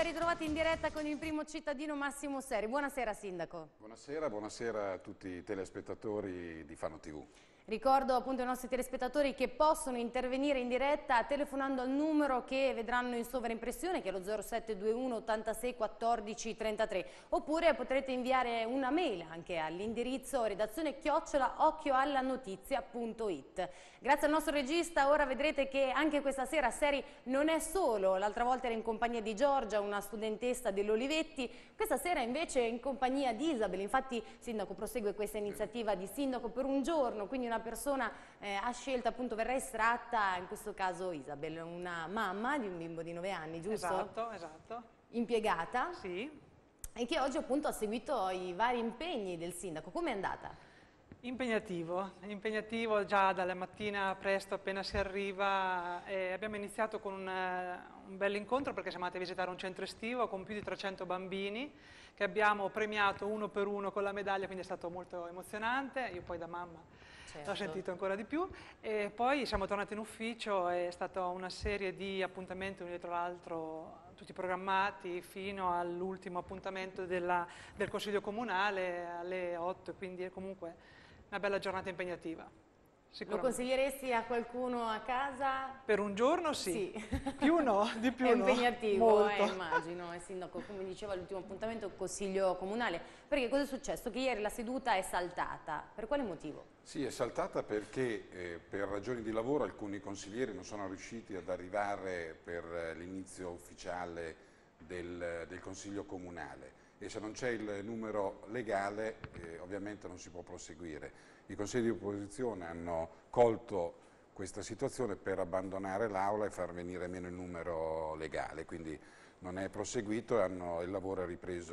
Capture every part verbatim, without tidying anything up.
ritrovati in diretta con il primo cittadino Massimo Seri. Buonasera Sindaco. Buonasera, buonasera a tutti i telespettatori di Fano tivù. Ricordo appunto ai nostri telespettatori che possono intervenire in diretta telefonando al numero che vedranno in sovraimpressione, che è lo zero sette due uno ottantasei quattordici trentatré, oppure potrete inviare una mail anche all'indirizzo redazione chiocciola occhioallanotizia punto it. Grazie al nostro regista ora vedrete che anche questa sera Seri non è solo, l'altra volta era in compagnia di Giorgia, una studentessa dell'Olivetti, questa sera invece è in compagnia di Isabel. Infatti Sindaco prosegue questa iniziativa di Sindaco per un giorno, quindi una persona eh, ha scelto, appunto verrà estratta, in questo caso Isabel, una mamma di un bimbo di nove anni, giusto? Esatto, esatto. Impiegata? Sì. E che oggi appunto ha seguito i vari impegni del Sindaco. Com'è andata? Impegnativo, impegnativo già dalla mattina presto appena si arriva. Eh, abbiamo iniziato con un, un bel incontro perché siamo andati a visitare un centro estivo con più di trecento bambini che abbiamo premiato uno per uno con la medaglia, quindi è stato molto emozionante. Io poi da mamma Certo. l'ho sentito ancora di più. E poi siamo tornati in ufficio, è stata una serie di appuntamenti uno dietro l'altro, tutti programmati fino all'ultimo appuntamento della, del Consiglio Comunale alle otto, quindi è comunque una bella giornata impegnativa. Lo consiglieresti a qualcuno a casa? Per un giorno sì, Sì. Più no, di più È no. impegnativo, eh, Molto. immagino, eh, Sindaco, come diceva l'ultimo appuntamento il Consiglio Comunale, perché cosa è successo? Che ieri la seduta è saltata, per quale motivo? Sì, è saltata perché eh, per ragioni di lavoro alcuni consiglieri non sono riusciti ad arrivare per eh, l'inizio ufficiale del, del Consiglio Comunale e se non c'è il numero legale eh, ovviamente non si può proseguire. I consigli di opposizione hanno colto questa situazione per abbandonare l'Aula e far venire meno il numero legale, quindi non è proseguito e hanno, il lavoro è ripreso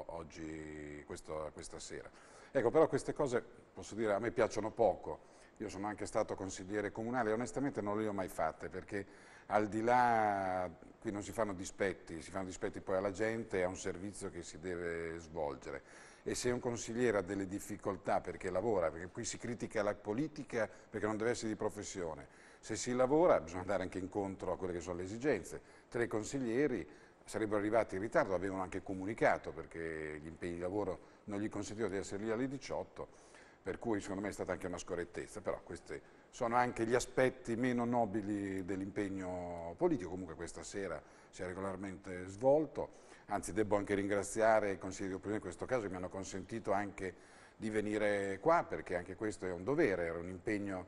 oggi, questo, questa sera. Ecco, però queste cose, posso dire, a me piacciono poco. Io sono anche stato consigliere comunale e onestamente non le ho mai fatte perché al di là, qui non si fanno dispetti, si fanno dispetti poi alla gente, è un servizio che si deve svolgere e se un consigliere ha delle difficoltà perché lavora, perché qui si critica la politica perché non deve essere di professione, se si lavora bisogna andare anche incontro a quelle che sono le esigenze. Tre consiglieri sarebbero arrivati in ritardo, avevano anche comunicato perché gli impegni di lavoro non gli consentivano di essere lì alle diciotto, per cui secondo me è stata anche una scorrettezza, però questi sono anche gli aspetti meno nobili dell'impegno politico, comunque questa sera si è regolarmente svolto, anzi devo anche ringraziare i consigli di opinione in questo caso che mi hanno consentito anche di venire qua perché anche questo è un dovere, era un impegno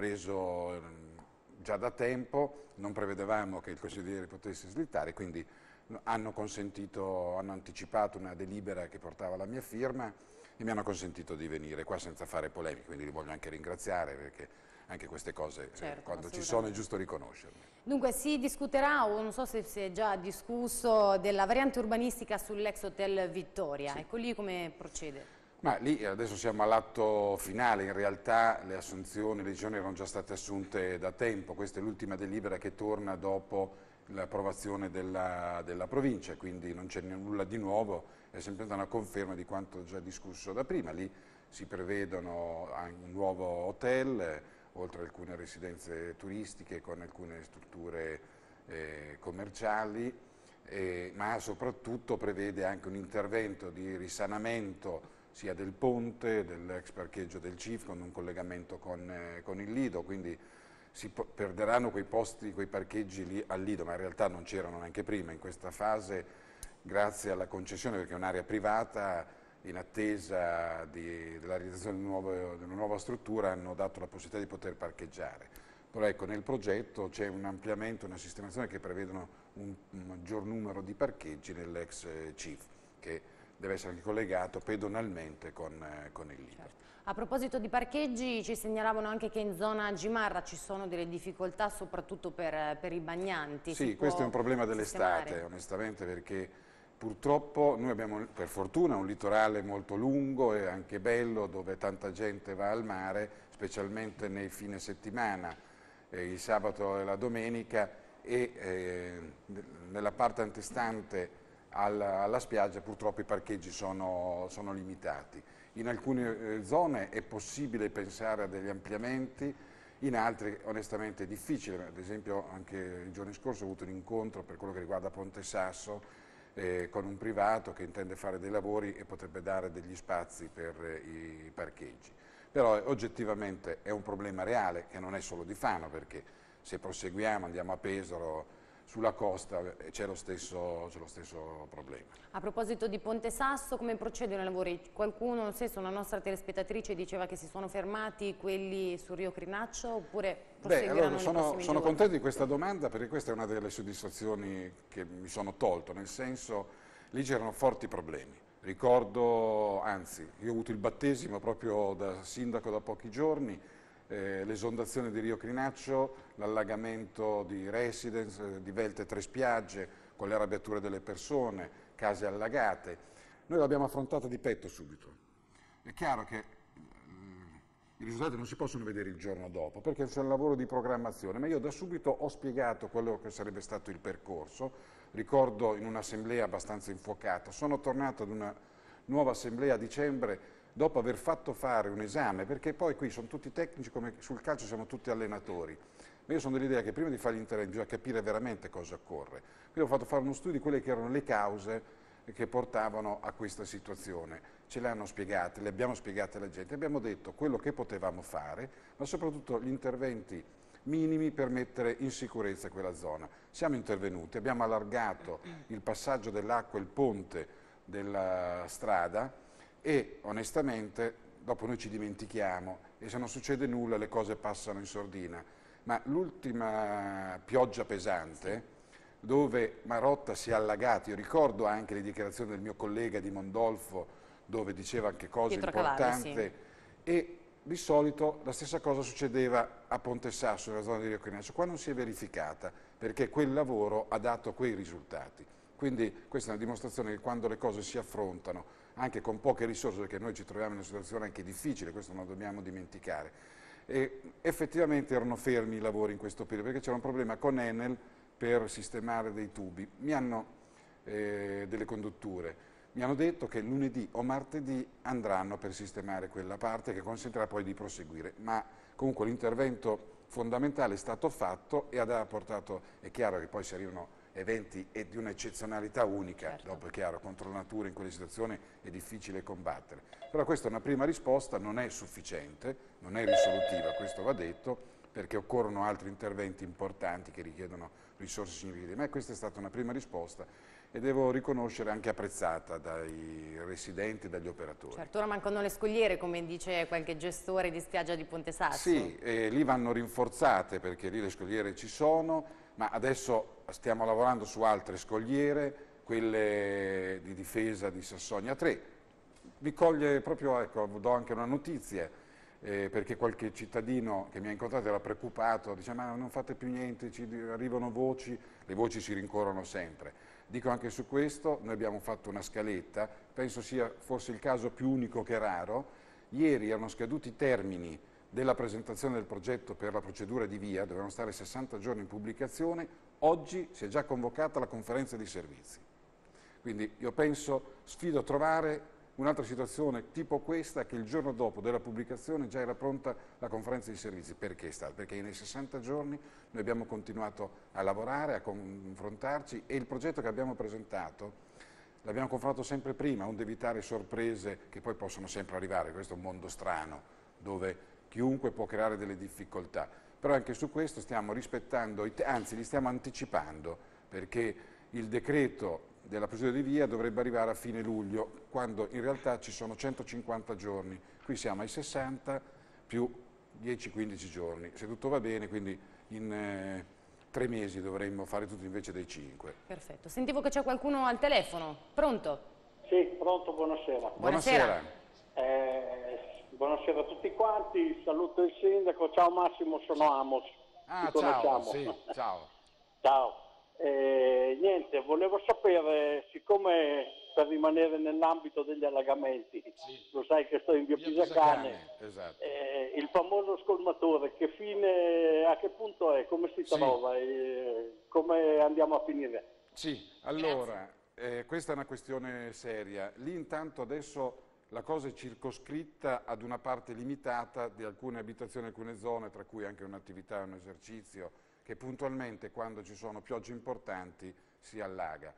preso già da tempo, non prevedevamo che il consigliere potesse slittare, quindi hanno consentito, hanno anticipato una delibera che portava la mia firma e mi hanno consentito di venire qua senza fare polemiche, quindi li voglio anche ringraziare perché anche queste cose Certo, eh, quando ci sono è giusto riconoscerle. Dunque si discuterà, o non so se si è già discusso, della variante urbanistica sull'ex Hotel Vittoria, Sì. ecco lì come procede? Ma lì adesso siamo all'atto finale, in realtà le assunzioni, le decisioni erano già state assunte da tempo, questa è l'ultima delibera che torna dopo l'approvazione della, della provincia, quindi non c'è nulla di nuovo, è sempre una conferma di quanto già discusso da prima, lì si prevedono un nuovo hotel, oltre a alcune residenze turistiche con alcune strutture eh, commerciali, eh, ma soprattutto prevede anche un intervento di risanamento sia del ponte, dell'ex parcheggio del C I F con un collegamento con, eh, con il Lido, quindi si perderanno quei posti, quei parcheggi lì al Lido, ma in realtà non c'erano neanche prima. In questa fase, grazie alla concessione, perché è un'area privata, in attesa di, della realizzazione di, nuovo, di una nuova struttura, hanno dato la possibilità di poter parcheggiare. Però ecco, nel progetto c'è un ampliamento, una sistemazione che prevedono un, un maggior numero di parcheggi nell'ex C I F, che deve essere anche collegato pedonalmente con, eh, con il Lido. Certo. A proposito di parcheggi, ci segnalavano anche che in zona Gimarra ci sono delle difficoltà soprattutto per, per i bagnanti. Sì, si questo è un problema dell'estate, sistemare? onestamente, perché purtroppo noi abbiamo per fortuna un litorale molto lungo e anche bello dove tanta gente va al mare, specialmente nei fine settimana, eh, il sabato e la domenica e eh, nella parte antistante alla, alla spiaggia purtroppo i parcheggi sono, sono limitati. In alcune eh, zone è possibile pensare a degli ampliamenti, in altre onestamente è difficile, ad esempio anche i giorni scorsi ho avuto un incontro per quello che riguarda Ponte Sasso, eh, con un privato che intende fare dei lavori e potrebbe dare degli spazi per eh, i parcheggi. Però eh, oggettivamente è un problema reale che non è solo di Fano, perché se proseguiamo, andiamo a Pesaro, sulla costa c'è lo, stesso, lo stesso problema. A proposito di Ponte Sasso, come procedono i lavori? Qualcuno, non so, una nostra telespettatrice diceva che si sono fermati quelli su Rio Crinaccio oppure proseguiranno? Beh, allora, nei sono, prossimi sono giorni? contento di questa domanda perché questa è una delle soddisfazioni che mi sono tolto, nel senso lì c'erano forti problemi. Ricordo, anzi, io ho avuto il battesimo proprio da sindaco da pochi giorni, Eh, l'esondazione di Rio Crinaccio, l'allagamento di residence, eh, di Velte Tre Spiagge, con le arrabbiature delle persone, case allagate. Noi l'abbiamo affrontata di petto subito. È chiaro che eh, i risultati non si possono vedere il giorno dopo, perché c'è un lavoro di programmazione, ma io da subito ho spiegato quello che sarebbe stato il percorso. Ricordo in un'assemblea abbastanza infuocata, sono tornato ad una nuova assemblea a dicembre, dopo aver fatto fare un esame, perché poi qui sono tutti tecnici, come sul calcio siamo tutti allenatori, ma io sono dell'idea che prima di fare gli interventi bisogna capire veramente cosa occorre. Quindi ho fatto fare uno studio di quelle che erano le cause che portavano a questa situazione. Ce le hanno spiegate, le abbiamo spiegate alla gente, abbiamo detto quello che potevamo fare, ma soprattutto gli interventi minimi per mettere in sicurezza quella zona. Siamo intervenuti, abbiamo allargato il passaggio dell'acqua, il ponte della strada, e onestamente dopo noi ci dimentichiamo e se non succede nulla le cose passano in sordina, ma l'ultima pioggia pesante dove Marotta si è allagata, io ricordo anche le dichiarazioni del mio collega di Mondolfo dove diceva anche cose Pietro importanti, Cavalli, sì. E di solito la stessa cosa succedeva a Ponte Sasso, nella zona di Rio Crinaccio, qua non si è verificata perché quel lavoro ha dato quei risultati. Quindi questa è una dimostrazione che quando le cose si affrontano anche con poche risorse, perché noi ci troviamo in una situazione anche difficile, questo non lo dobbiamo dimenticare, e effettivamente erano fermi i lavori in questo periodo, perché c'era un problema con Enel per sistemare dei tubi, mi hanno, eh, delle condutture, mi hanno detto che lunedì o martedì andranno per sistemare quella parte che consentirà poi di proseguire, ma comunque l'intervento fondamentale è stato fatto e ha portato, è chiaro che poi si arrivano eventi e di un'eccezionalità unica, Certo. dopo è chiaro, contro la natura in quelle situazioni è difficile combattere. Però questa è una prima risposta, non è sufficiente, non è risolutiva, questo va detto, perché occorrono altri interventi importanti che richiedono risorse significative, ma questa è stata una prima risposta e devo riconoscere anche apprezzata dai residenti e dagli operatori. Certo, ora mancano le scogliere, come dice qualche gestore di spiaggia di Ponte Sasso. Sì, eh, lì vanno rinforzate perché lì le scogliere ci sono, ma adesso stiamo lavorando su altre scogliere, quelle di difesa di Sassonia tre. Vi coglie proprio, ecco, do anche una notizia, eh, perché qualche cittadino che mi ha incontrato era preoccupato, dice ma non fate più niente, ci arrivano voci, le voci si rincorrono sempre. Dico anche su questo, noi abbiamo fatto una scaletta, penso sia forse il caso più unico che raro, ieri erano scaduti i termini della presentazione del progetto per la procedura di via, dovevano stare sessanta giorni in pubblicazione, oggi si è già convocata la conferenza di servizi. Quindi io penso, sfido a trovare un'altra situazione tipo questa, che il giorno dopo della pubblicazione già era pronta la conferenza di servizi. Perché è stato? Perché nei sessanta giorni noi abbiamo continuato a lavorare, a confrontarci e il progetto che abbiamo presentato l'abbiamo confrontato sempre prima, onde evitare sorprese che poi possono sempre arrivare. Questo è un mondo strano dove chiunque può creare delle difficoltà, però anche su questo stiamo rispettando, i anzi li stiamo anticipando, perché il decreto della procedura di via dovrebbe arrivare a fine luglio, quando in realtà ci sono centocinquanta giorni, qui siamo ai sessanta più dieci quindici giorni, se tutto va bene, quindi in eh, tre mesi dovremmo fare tutto invece dei cinque. Perfetto, sentivo che c'è qualcuno al telefono, pronto? Sì, pronto, buonasera. Buonasera. Buonasera. Eh, buonasera a tutti quanti, saluto il sindaco, ciao Massimo, sono Amos. Ah, Ci ciao, conosciamo. sì, ciao. Ciao. Eh, niente, volevo sapere, siccome per rimanere nell'ambito degli allagamenti, Sì. lo sai che sto in via Via Pisacane, Pisacane, esatto. eh, il famoso scolmatore, che fine, a che punto è, come si Sì. trova, e come andiamo a finire? Sì, allora, eh, questa è una questione seria. Lì intanto adesso la cosa è circoscritta ad una parte limitata di alcune abitazioni, alcune zone, tra cui anche un'attività, un esercizio, che puntualmente quando ci sono piogge importanti si allaga.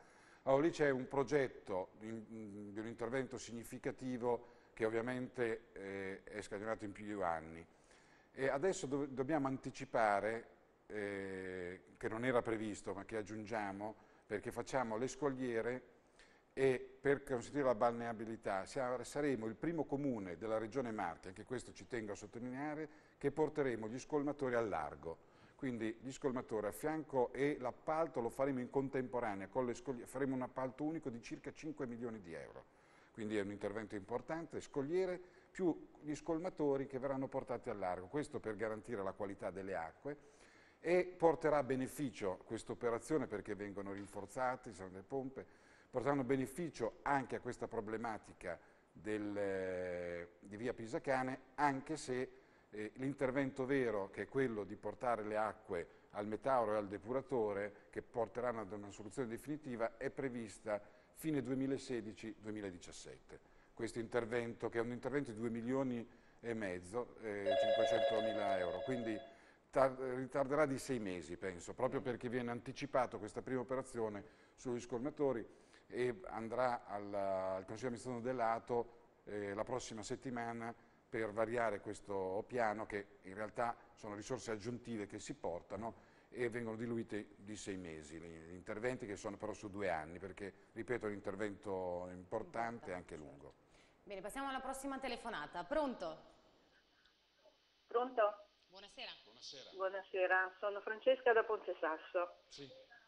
Allora, lì c'è un progetto di un intervento significativo che ovviamente eh, è scatenato in più anni. E adesso do dobbiamo anticipare, eh, che non era previsto ma che aggiungiamo, perché facciamo le scogliere e per consentire la balneabilità saremo il primo comune della regione Marche, anche questo ci tengo a sottolineare, che porteremo gli scolmatori al largo. Quindi gli scolmatori a fianco e l'appalto lo faremo in contemporanea con le scogliere, faremo un appalto unico di circa cinque milioni di euro. Quindi è un intervento importante, scogliere più gli scolmatori che verranno portati al largo, questo per garantire la qualità delle acque e porterà beneficio questa operazione perché vengono rinforzati, saranno le pompe, porteranno beneficio anche a questa problematica del, eh, di via Pisacane, anche se Eh, l'intervento vero, che è quello di portare le acque al metauro e al depuratore, che porteranno ad una soluzione definitiva, è prevista fine duemilasedici duemiladiciassette. Questo intervento, che è un intervento di due milioni e mezzo, eh, cinquecentomila euro, quindi ritarderà di sei mesi, penso, proprio perché viene anticipato questa prima operazione sugli scolmatori e andrà alla, al Consiglio di amministrazione dell'A T O eh, la prossima settimana per variare questo piano, che in realtà sono risorse aggiuntive che si portano e vengono diluite di sei mesi, gli interventi che sono però su due anni, perché, ripeto, è un intervento importante e anche lungo. Bene, passiamo alla prossima telefonata. Pronto? Pronto? Buonasera. Buonasera. Buonasera, sono Francesca da Ponte Sasso. Sì.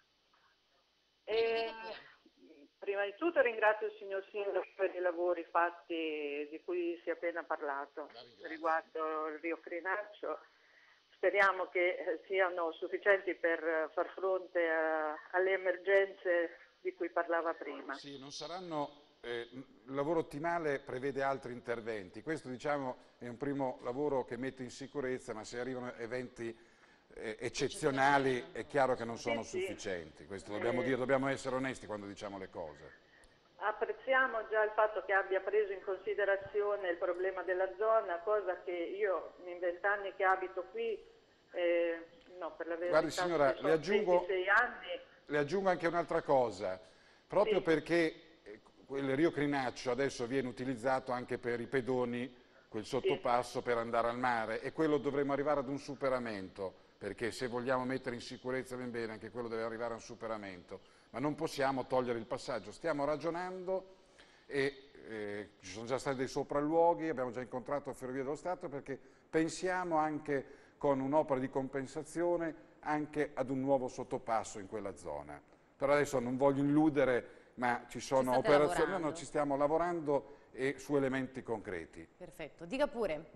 E, prima di tutto ringrazio il signor Sindaco per i lavori fatti di cui si è appena parlato riguardo il Rio Crinaccio. Speriamo che siano sufficienti per far fronte a, alle emergenze di cui parlava prima. Sì, non saranno, eh, il lavoro ottimale prevede altri interventi. Questo, diciamo, è un primo lavoro che mette in sicurezza, ma se arrivano eventi eh, eccezionali è chiaro che non sono sì, sufficienti. Questo sì. dobbiamo Eh, dire, dobbiamo essere onesti quando diciamo le cose. Apprezziamo già il fatto che abbia preso in considerazione il problema della zona, cosa che io in vent'anni che abito qui, eh, no, per la verità, Guardi signora, le aggiungo, ventisei anni. le aggiungo anche un'altra cosa, proprio Sì. perché eh, il Rio Crinaccio adesso viene utilizzato anche per i pedoni, quel sottopasso per andare al mare, e quello dovremo arrivare ad un superamento, perché se vogliamo mettere in sicurezza ben bene anche quello deve arrivare a un superamento, ma non possiamo togliere il passaggio. Stiamo ragionando e eh, ci sono già stati dei sopralluoghi, abbiamo già incontrato Ferrovie dello Stato, perché pensiamo anche con un'opera di compensazione anche ad un nuovo sottopasso in quella zona. Però adesso non voglio illudere, ma ci sono Ci state operazioni, lavorando. no, ci stiamo lavorando e su elementi concreti. Perfetto, dica pure.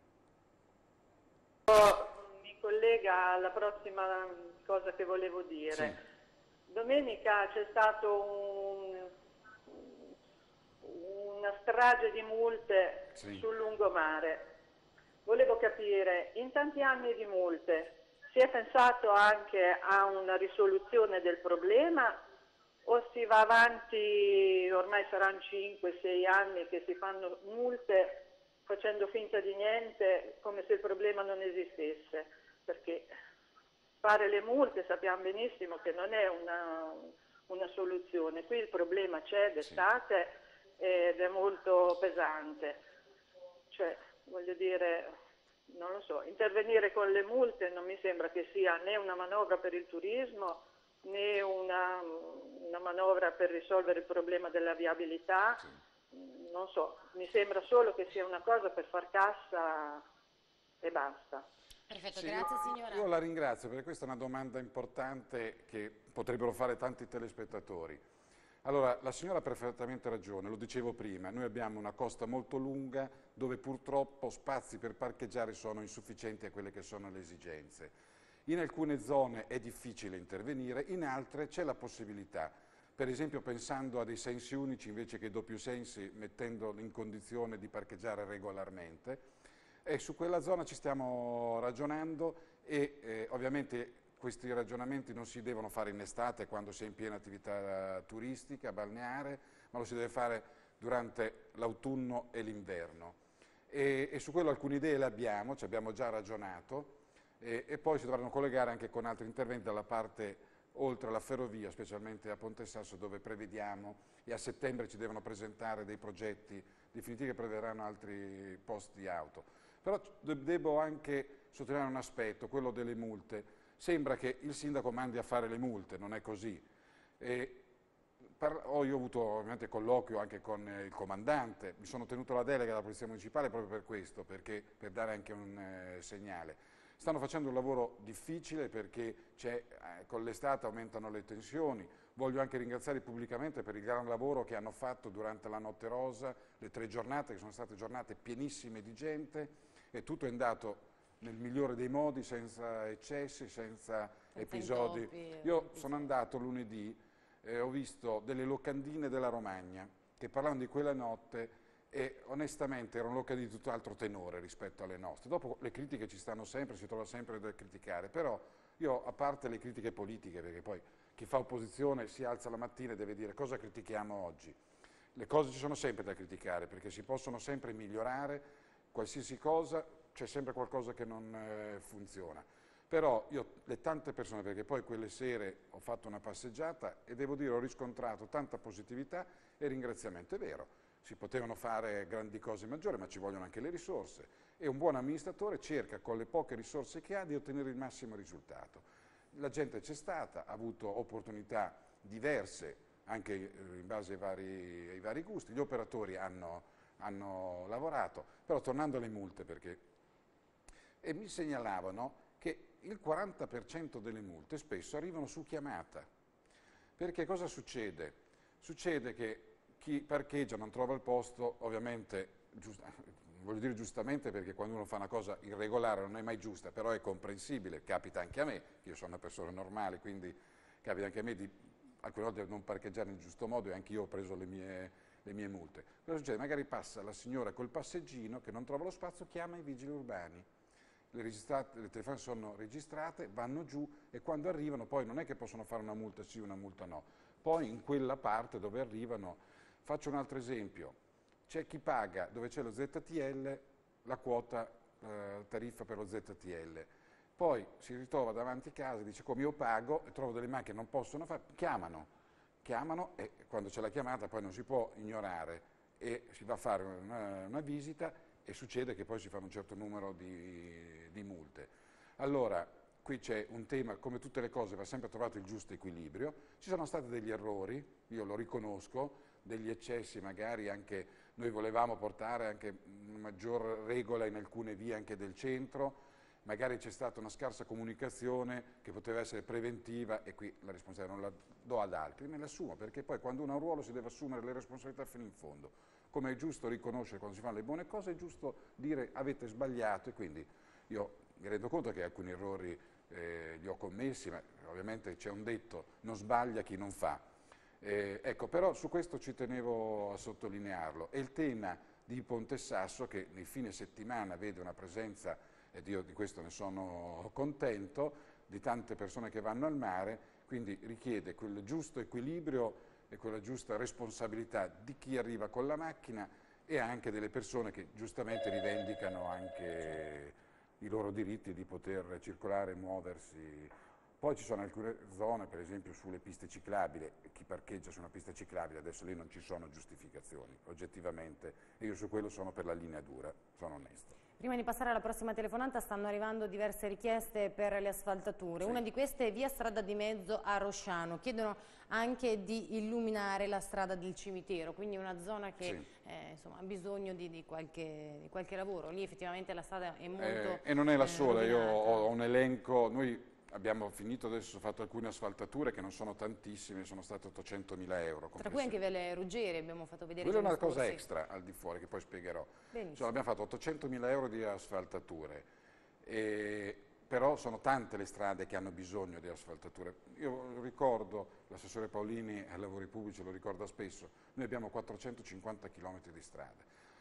Mi collega alla prossima cosa che volevo dire. Sì. Domenica c'è stato un, una strage di multe Sì. sul lungomare. Volevo capire, in tanti anni di multe si è pensato anche a una risoluzione del problema o si va avanti, ormai saranno cinque sei anni che si fanno multe facendo finta di niente, come se il problema non esistesse? Perché fare le multe sappiamo benissimo che non è una, una soluzione. Qui il problema c'è d'estate ed è molto pesante. Cioè, voglio dire, non lo so, intervenire con le multe non mi sembra che sia né una manovra per il turismo né una, una manovra per risolvere il problema della viabilità. Sì. Non so, mi sembra solo che sia una cosa per far cassa e basta. Perfetto, Sì, grazie io, signora. Io la ringrazio perché questa è una domanda importante che potrebbero fare tanti telespettatori. Allora, la signora ha perfettamente ragione, lo dicevo prima, noi abbiamo una costa molto lunga dove purtroppo spazi per parcheggiare sono insufficienti a quelle che sono le esigenze. In alcune zone è difficile intervenire, in altre c'è la possibilità. Per esempio pensando a dei sensi unici invece che doppio sensi, mettendo in condizione di parcheggiare regolarmente. E su quella zona ci stiamo ragionando e eh, ovviamente questi ragionamenti non si devono fare in estate quando si è in piena attività turistica, balneare, ma lo si deve fare durante l'autunno e l'inverno. E, e su quello alcune idee le abbiamo, ci abbiamo già ragionato e, e poi si dovranno collegare anche con altri interventi dalla parte oltre alla ferrovia, specialmente a Ponte Sasso, dove prevediamo, e a settembre ci devono presentare dei progetti definitivi che prevederanno altri posti auto. Però devo anche sottolineare un aspetto, quello delle multe. Sembra che il sindaco mandi a fare le multe, non è così. E per, ho io ho avuto ovviamente colloquio anche con il comandante, mi sono tenuto la delega della Polizia Municipale proprio per questo, perché, per dare anche un eh, segnale. Stanno facendo un lavoro difficile perché eh, con l'estate aumentano le tensioni. Voglio anche ringraziarli pubblicamente per il gran lavoro che hanno fatto durante la Notte Rosa, le tre giornate che sono state giornate pienissime di gente e tutto è andato nel migliore dei modi, senza eccessi, senza, senza episodi. Intoppi, Io sono andato lunedì e ho visto delle locandine della Romagna che parlavano di quella notte e onestamente erano locandine di tutt'altro tenore rispetto alle nostre. Dopo le critiche ci stanno sempre, si trova sempre da criticare, però io, a parte le critiche politiche, perché poi chi fa opposizione si alza la mattina e deve dire cosa critichiamo oggi. Le cose ci sono sempre da criticare perché si possono sempre migliorare, qualsiasi cosa, c'è sempre qualcosa che non eh, funziona. Però io, le tante persone, perché poi quelle sere ho fatto una passeggiata e devo dire ho riscontrato tanta positività e ringraziamento. È vero, si potevano fare grandi cose maggiori, ma ci vogliono anche le risorse e un buon amministratore cerca con le poche risorse che ha di ottenere il massimo risultato. La gente c'è stata, ha avuto opportunità diverse anche in base ai vari, ai vari gusti, gli operatori hanno, hanno lavorato, però tornando alle multe, perché e mi segnalavano che il quaranta per cento delle multe spesso arrivano su chiamata, perché cosa succede? Succede che chi parcheggia non trova il posto, ovviamente, giust, voglio dire giustamente perché quando uno fa una cosa irregolare non è mai giusta, però è comprensibile, capita anche a me, io sono una persona normale, quindi capita anche a me di alcune volte non parcheggiare nel giusto modo e anche io ho preso le mie, le mie multe. Cosa succede? Magari passa la signora col passeggino che non trova lo spazio, chiama i vigili urbani. Le, le telefonate sono registrate, vanno giù e quando arrivano poi non è che possono fare una multa sì, una multa no. Poi in quella parte dove arrivano, faccio un altro esempio, c'è chi paga dove c'è lo Z T L la quota eh, tariffa per lo Z T L, poi si ritrova davanti a casa, dice come io pago e trovo delle macchine che non possono fare, chiamano, chiamano e quando c'è la chiamata poi non si può ignorare e si va a fare una, una visita e succede che poi si fa un certo numero di, di multe. Allora, qui c'è un tema, come tutte le cose va sempre trovato il giusto equilibrio, ci sono stati degli errori, io lo riconosco, degli eccessi magari anche, noi volevamo portare anche una maggior regola in alcune vie anche del centro, magari c'è stata una scarsa comunicazione che poteva essere preventiva e qui la responsabilità non la do ad altri, me la assumo perché poi quando uno ha un ruolo si deve assumere le responsabilità fino in fondo. Come è giusto riconoscere quando si fanno le buone cose, è giusto dire avete sbagliato e quindi io mi rendo conto che alcuni errori eh, li ho commessi, ma ovviamente c'è un detto, non sbaglia chi non fa. Eh, ecco, però su questo ci tenevo a sottolinearlo. E il tema di Ponte Sasso che nei fine settimana vede una presenza, ed io di questo ne sono contento, di tante persone che vanno al mare, quindi richiede quel giusto equilibrio e quella giusta responsabilità di chi arriva con la macchina e anche delle persone che giustamente rivendicano anche i loro diritti di poter circolare e muoversi. Poi ci sono alcune zone, per esempio sulle piste ciclabili, chi parcheggia su una pista ciclabile, adesso lì non ci sono giustificazioni, oggettivamente, e io su quello sono per la linea dura, sono onesto. Prima di passare alla prossima telefonata stanno arrivando diverse richieste per le asfaltature. Sì. Una di queste è via Strada di Mezzo a Rosciano. Chiedono anche di illuminare la strada del cimitero, quindi una zona che sì. eh, insomma, ha bisogno di, di, qualche, di qualche lavoro. Lì effettivamente la strada è molto eh, E non è la eh, sola, rovinata. Io ho un elenco, noi abbiamo finito adesso, ho fatto alcune asfaltature che non sono tantissime, sono state ottocentomila euro. Tra cui anche Viale Ruggeri abbiamo fatto vedere. Quella è una cosa extra al di fuori che poi spiegherò. Cioè, abbiamo fatto ottocentomila euro di asfaltature, e, però sono tante le strade che hanno bisogno di asfaltature. Io ricordo, l'assessore Paolini ai lavori pubblici lo ricorda spesso, noi abbiamo quattrocentocinquanta chilometri di strade.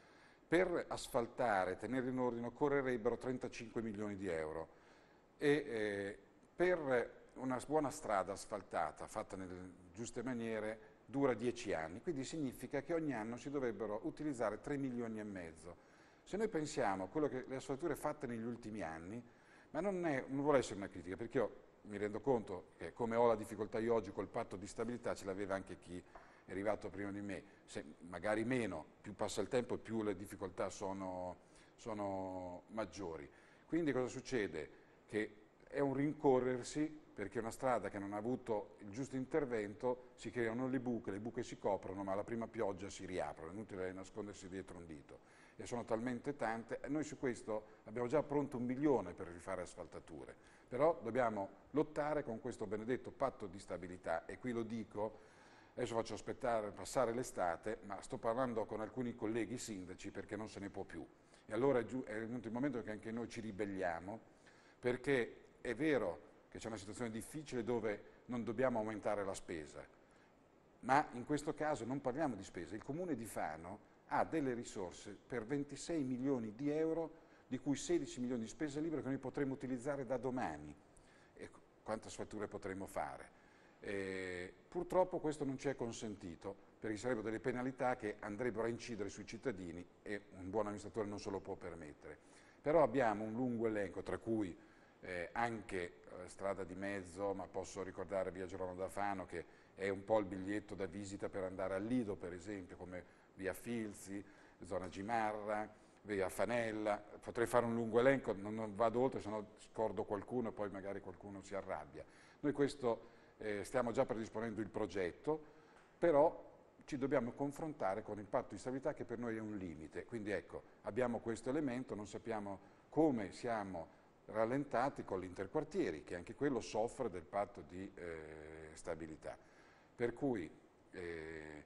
Per asfaltare, tenere in ordine, occorrerebbero trentacinque milioni di euro. E, eh, per una buona strada asfaltata, fatta nelle giuste maniere, dura dieci anni, quindi significa che ogni anno si dovrebbero utilizzare tre milioni e mezzo. Se noi pensiamo a quello che le asfaltature fatte negli ultimi anni, ma non, è, non vuole essere una critica, perché io mi rendo conto che come ho la difficoltà io oggi col patto di stabilità ce l'aveva anche chi è arrivato prima di me, se magari meno, più passa il tempo e più le difficoltà sono, sono maggiori. Quindi cosa succede? Che è un rincorrersi, perché una strada che non ha avuto il giusto intervento si creano le buche, le buche si coprono, ma alla prima pioggia si riaprono, è inutile nascondersi dietro un dito. E sono talmente tante, noi su questo abbiamo già pronto un milione per rifare asfaltature, però dobbiamo lottare con questo benedetto patto di stabilità, e qui lo dico, adesso faccio aspettare, passare l'estate, ma sto parlando con alcuni colleghi sindaci perché non se ne può più. E allora è, giù, è venuto il momento che anche noi ci ribelliamo, perché è vero che c'è una situazione difficile dove non dobbiamo aumentare la spesa, ma in questo caso non parliamo di spesa. Il Comune di Fano ha delle risorse per ventisei milioni di euro, di cui sedici milioni di spese libere che noi potremmo utilizzare da domani. E quante asfaltature potremmo fare? Eh, purtroppo questo non ci è consentito, perché sarebbero delle penalità che andrebbero a incidere sui cittadini e un buon amministratore non se lo può permettere. Però abbiamo un lungo elenco, tra cui eh, anche eh, strada di mezzo, ma posso ricordare via Girolamo da Fano, che è un po' il biglietto da visita per andare al Lido, per esempio, come via Filzi, zona Gimarra, via Fanella. Potrei fare un lungo elenco, non, non vado oltre, se no scordo qualcuno e poi magari qualcuno si arrabbia. Noi questo eh, stiamo già predisponendo il progetto, però ci dobbiamo confrontare con il patto di stabilità, che per noi è un limite. Quindi ecco, abbiamo questo elemento, non sappiamo come siamo rallentati con l'interquartieri, che anche quello soffre del patto di eh, stabilità. Per cui eh,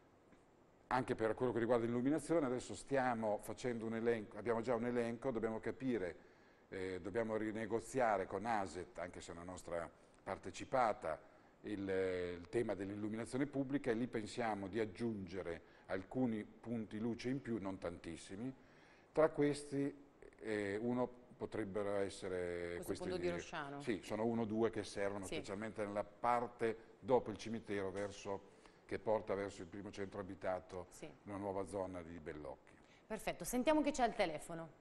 anche per quello che riguarda l'illuminazione adesso stiamo facendo un elenco, abbiamo già un elenco, dobbiamo capire, eh, dobbiamo rinegoziare con ASET, anche se è una nostra partecipata, il, il tema dell'illuminazione pubblica, e lì pensiamo di aggiungere alcuni punti luce in più, non tantissimi. Tra questi eh, uno potrebbero essere questo questi punto di Rosciano. Sì, sono uno o due che servono, sì, specialmente nella parte dopo il cimitero, verso, che porta verso il primo centro abitato, sì, una nuova zona di Bellocchi. Perfetto, sentiamo chi c'è al telefono.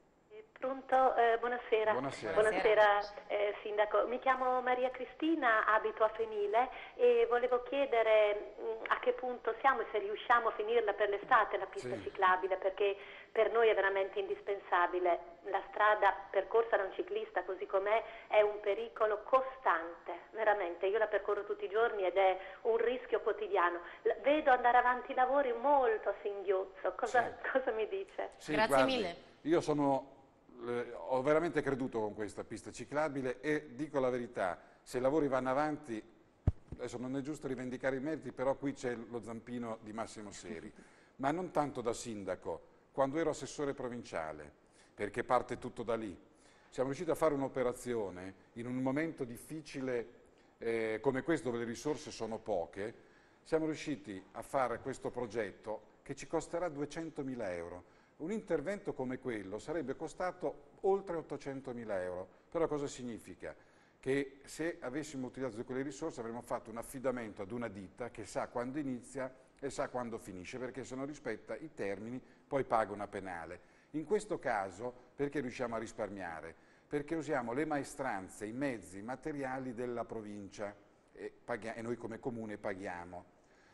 Pronto? Eh, buonasera. Buonasera, buonasera eh, Sindaco. Mi chiamo Maria Cristina, abito a Fenile e volevo chiedere mh, a che punto siamo e se riusciamo a finirla per l'estate la pista, sì, ciclabile, perché per noi è veramente indispensabile. La strada percorsa da un ciclista così com'è è un pericolo costante, veramente. Io la percorro tutti i giorni ed è un rischio quotidiano. L- vedo andare avanti i lavori molto a singhiozzo. Cosa, sì, cosa mi dice? Sì, grazie guardi, mille. Io sono... Eh, ho veramente creduto con questa pista ciclabile e dico la verità, se i lavori vanno avanti, adesso non è giusto rivendicare i meriti, però qui c'è lo zampino di Massimo Seri, ma non tanto da sindaco, quando ero assessore provinciale, perché parte tutto da lì. Siamo riusciti a fare un'operazione in un momento difficile eh, come questo, dove le risorse sono poche, siamo riusciti a fare questo progetto che ci costerà duecentomila euro. Un intervento come quello sarebbe costato oltre ottocentomila euro, però cosa significa? Che se avessimo utilizzato quelle risorse avremmo fatto un affidamento ad una ditta che sa quando inizia e sa quando finisce, perché se non rispetta i termini poi paga una penale. In questo caso perché riusciamo a risparmiare? Perché usiamo le maestranze, i mezzi, i materiali della provincia e, e noi come comune paghiamo.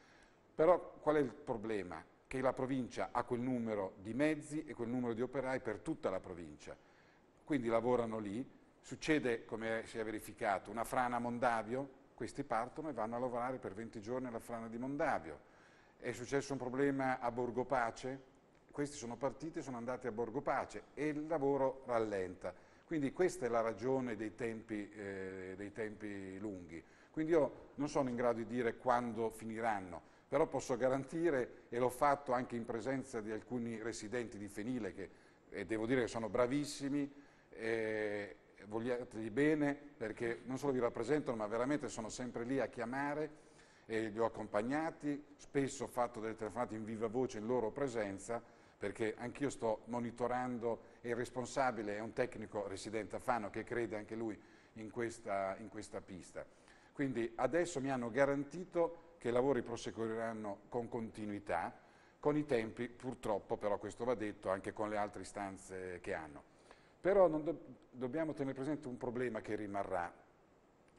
Però qual è il problema? Che la provincia ha quel numero di mezzi e quel numero di operai per tutta la provincia, quindi lavorano lì, succede, come si è verificato, una frana a Mondavio, questi partono e vanno a lavorare per venti giorni alla frana di Mondavio. È successo un problema a Borgo Pace, questi sono partiti e sono andati a Borgo Pace e il lavoro rallenta, quindi questa è la ragione dei tempi, eh, dei tempi lunghi. Quindi io non sono in grado di dire quando finiranno, però posso garantire, e l'ho fatto anche in presenza di alcuni residenti di Fenile, che eh, devo dire che sono bravissimi, eh, vogliateli bene, perché non solo vi rappresentano, ma veramente sono sempre lì a chiamare, e li ho accompagnati, spesso ho fatto delle telefonate in viva voce in loro presenza, perché anch'io sto monitorando, e il responsabile è un tecnico residente a Fano che crede anche lui in questa, in questa pista. Quindi adesso mi hanno garantito che i lavori proseguiranno con continuità, con i tempi, purtroppo, però questo va detto, anche con le altre istanze che hanno. Però non do- dobbiamo tenere presente un problema che rimarrà,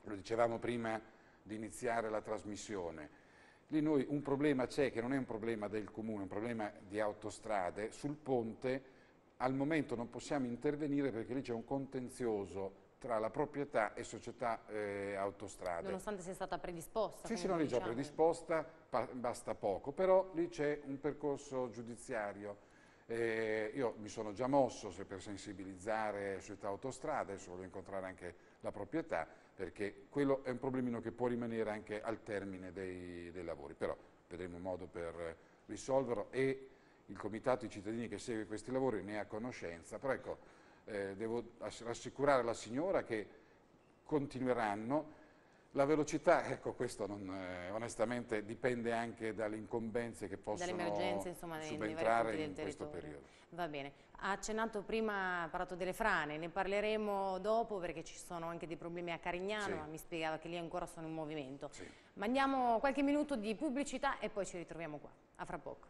lo dicevamo prima di iniziare la trasmissione. Lì noi un problema c'è, che non è un problema del comune, è un problema di autostrade. Sul ponte al momento non possiamo intervenire perché lì c'è un contenzioso tra la proprietà e società eh, autostrade. Nonostante sia stata predisposta. Sì, sì, non è già diciamo. predisposta, basta poco, però lì c'è un percorso giudiziario. Eh, io mi sono già mosso se per sensibilizzare società autostrade, adesso voglio incontrare anche la proprietà, perché quello è un problemino che può rimanere anche al termine dei, dei lavori, però vedremo un modo per risolverlo e il comitato di cittadini che segue questi lavori ne ha conoscenza, però ecco, eh, devo rassicurare la signora che continueranno. La velocità, ecco, questo non, eh, onestamente dipende anche dalle incombenze che possono insomma, subentrare nei in questo periodo. Va bene. Ha accennato prima, ha parlato delle frane, ne parleremo dopo perché ci sono anche dei problemi a Carignano, Sì. ma mi spiegava che lì ancora sono in movimento. Sì. Mandiamo qualche minuto di pubblicità e poi ci ritroviamo qua. A fra poco.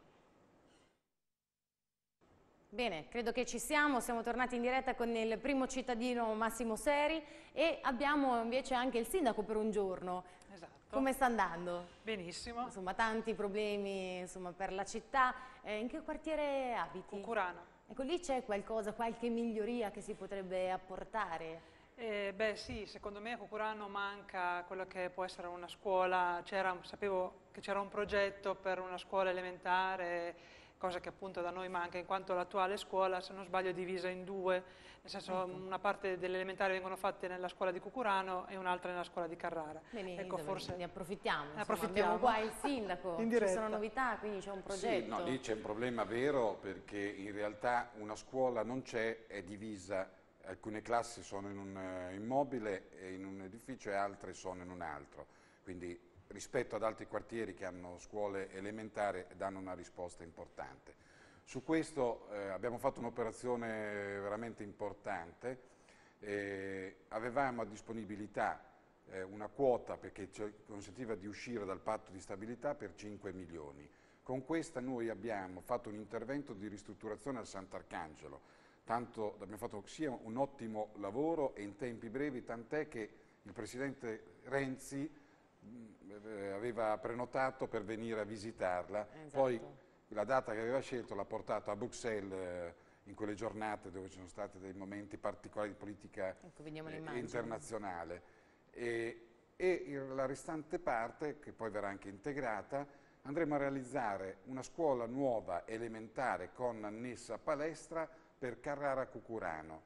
Bene, credo che ci siamo, siamo tornati in diretta con il primo cittadino Massimo Seri e abbiamo invece anche il sindaco per un giorno. Esatto. Come sta andando? Benissimo. Insomma, tanti problemi insomma, per la città. Eh, in che quartiere abiti? Cucurano. Ecco, lì c'è qualcosa, qualche miglioria che si potrebbe apportare? Eh, beh sì, secondo me a Cucurano manca quello che può essere una scuola, sapevo che c'era un progetto per una scuola elementare, cosa che appunto da noi manca, in quanto l'attuale scuola, se non sbaglio, è divisa in due, nel senso ecco. Una parte delle elementari vengono fatte nella scuola di Cucurano e un'altra nella scuola di Carrara. Bene, ecco, forse ne approfittiamo, insomma, approfittiamo. Abbiamo qua il sindaco, in ci sono novità, quindi c'è un progetto. Sì, no, lì c'è un problema vero perché in realtà una scuola non c'è, è divisa, alcune classi sono in un uh, immobile e in un edificio e altre sono in un altro, quindi rispetto ad altri quartieri che hanno scuole elementari danno una risposta importante. Su questo eh, abbiamo fatto un'operazione veramente importante, eh, avevamo a disponibilità eh, una quota perché ci consentiva di uscire dal patto di stabilità per cinque milioni. Con questa noi abbiamo fatto un intervento di ristrutturazione al Sant'Arcangelo, tanto abbiamo fatto sia un ottimo lavoro e in tempi brevi, tant'è che il Presidente Renzi aveva prenotato per venire a visitarla, esatto. Poi la data che aveva scelto l'ha portato a Bruxelles eh, in quelle giornate dove ci sono stati dei momenti particolari di politica ecco, eh, internazionale e, e il, la restante parte, che poi verrà anche integrata, andremo a realizzare una scuola nuova elementare con annessa palestra per Carrara Cucurano.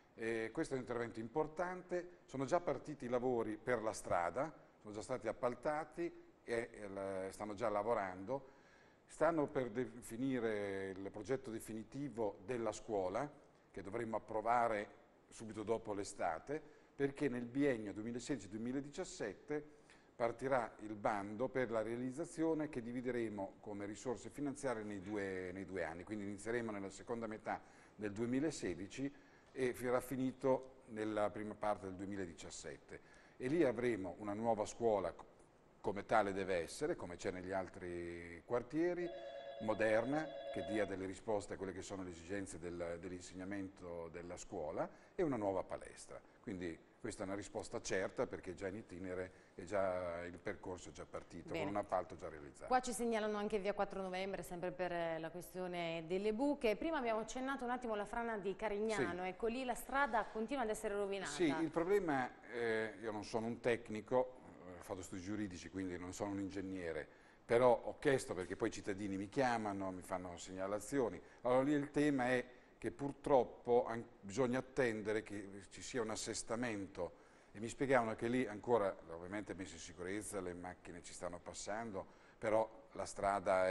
E questo è un intervento importante, sono già partiti i lavori per la strada, sono già stati appaltati e eh, stanno già lavorando, stanno per definire il progetto definitivo della scuola che dovremmo approvare subito dopo l'estate perché nel biennio duemilasedici duemiladiciassette partirà il bando per la realizzazione che divideremo come risorse finanziarie nei due, nei due anni, quindi inizieremo nella seconda metà del duemilasedici e verrà finito nella prima parte del duemiladiciassette. E lì avremo una nuova scuola come tale deve essere, come c'è negli altri quartieri, moderna, che dia delle risposte a quelle che sono le esigenze del, dell'insegnamento della scuola e una nuova palestra. Quindi questa è una risposta certa perché già in itinere e già il percorso è già partito, Bene. Con un appalto già realizzato. Qua ci segnalano anche via quattro novembre, sempre per la questione delle buche. Prima abbiamo accennato un attimo la frana di Carignano, sì. Ecco lì la strada continua ad essere rovinata. Sì, il problema, eh, io non sono un tecnico, ho fatto studi giuridici quindi non sono un ingegnere, però ho chiesto perché poi i cittadini mi chiamano, mi fanno segnalazioni. Allora lì il tema è che purtroppo bisogna attendere che ci sia un assestamento e mi spiegavano che lì ancora, ovviamente messo in sicurezza, le macchine ci stanno passando, però la strada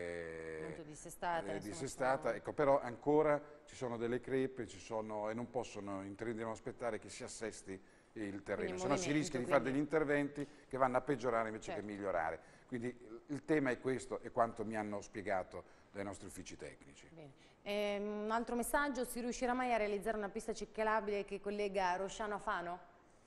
è molto dissestata, è dissestata sono... ecco, però ancora ci sono delle crepe ci sono, e non possono, devono aspettare che si assesti il terreno, se no si rischia di fare degli interventi che vanno a peggiorare invece certo. che migliorare. Quindi il tema è questo e quanto mi hanno spiegato dai nostri uffici tecnici. Eh, un altro messaggio, si riuscirà mai a realizzare una pista ciclabile che collega Rosciano a Fano?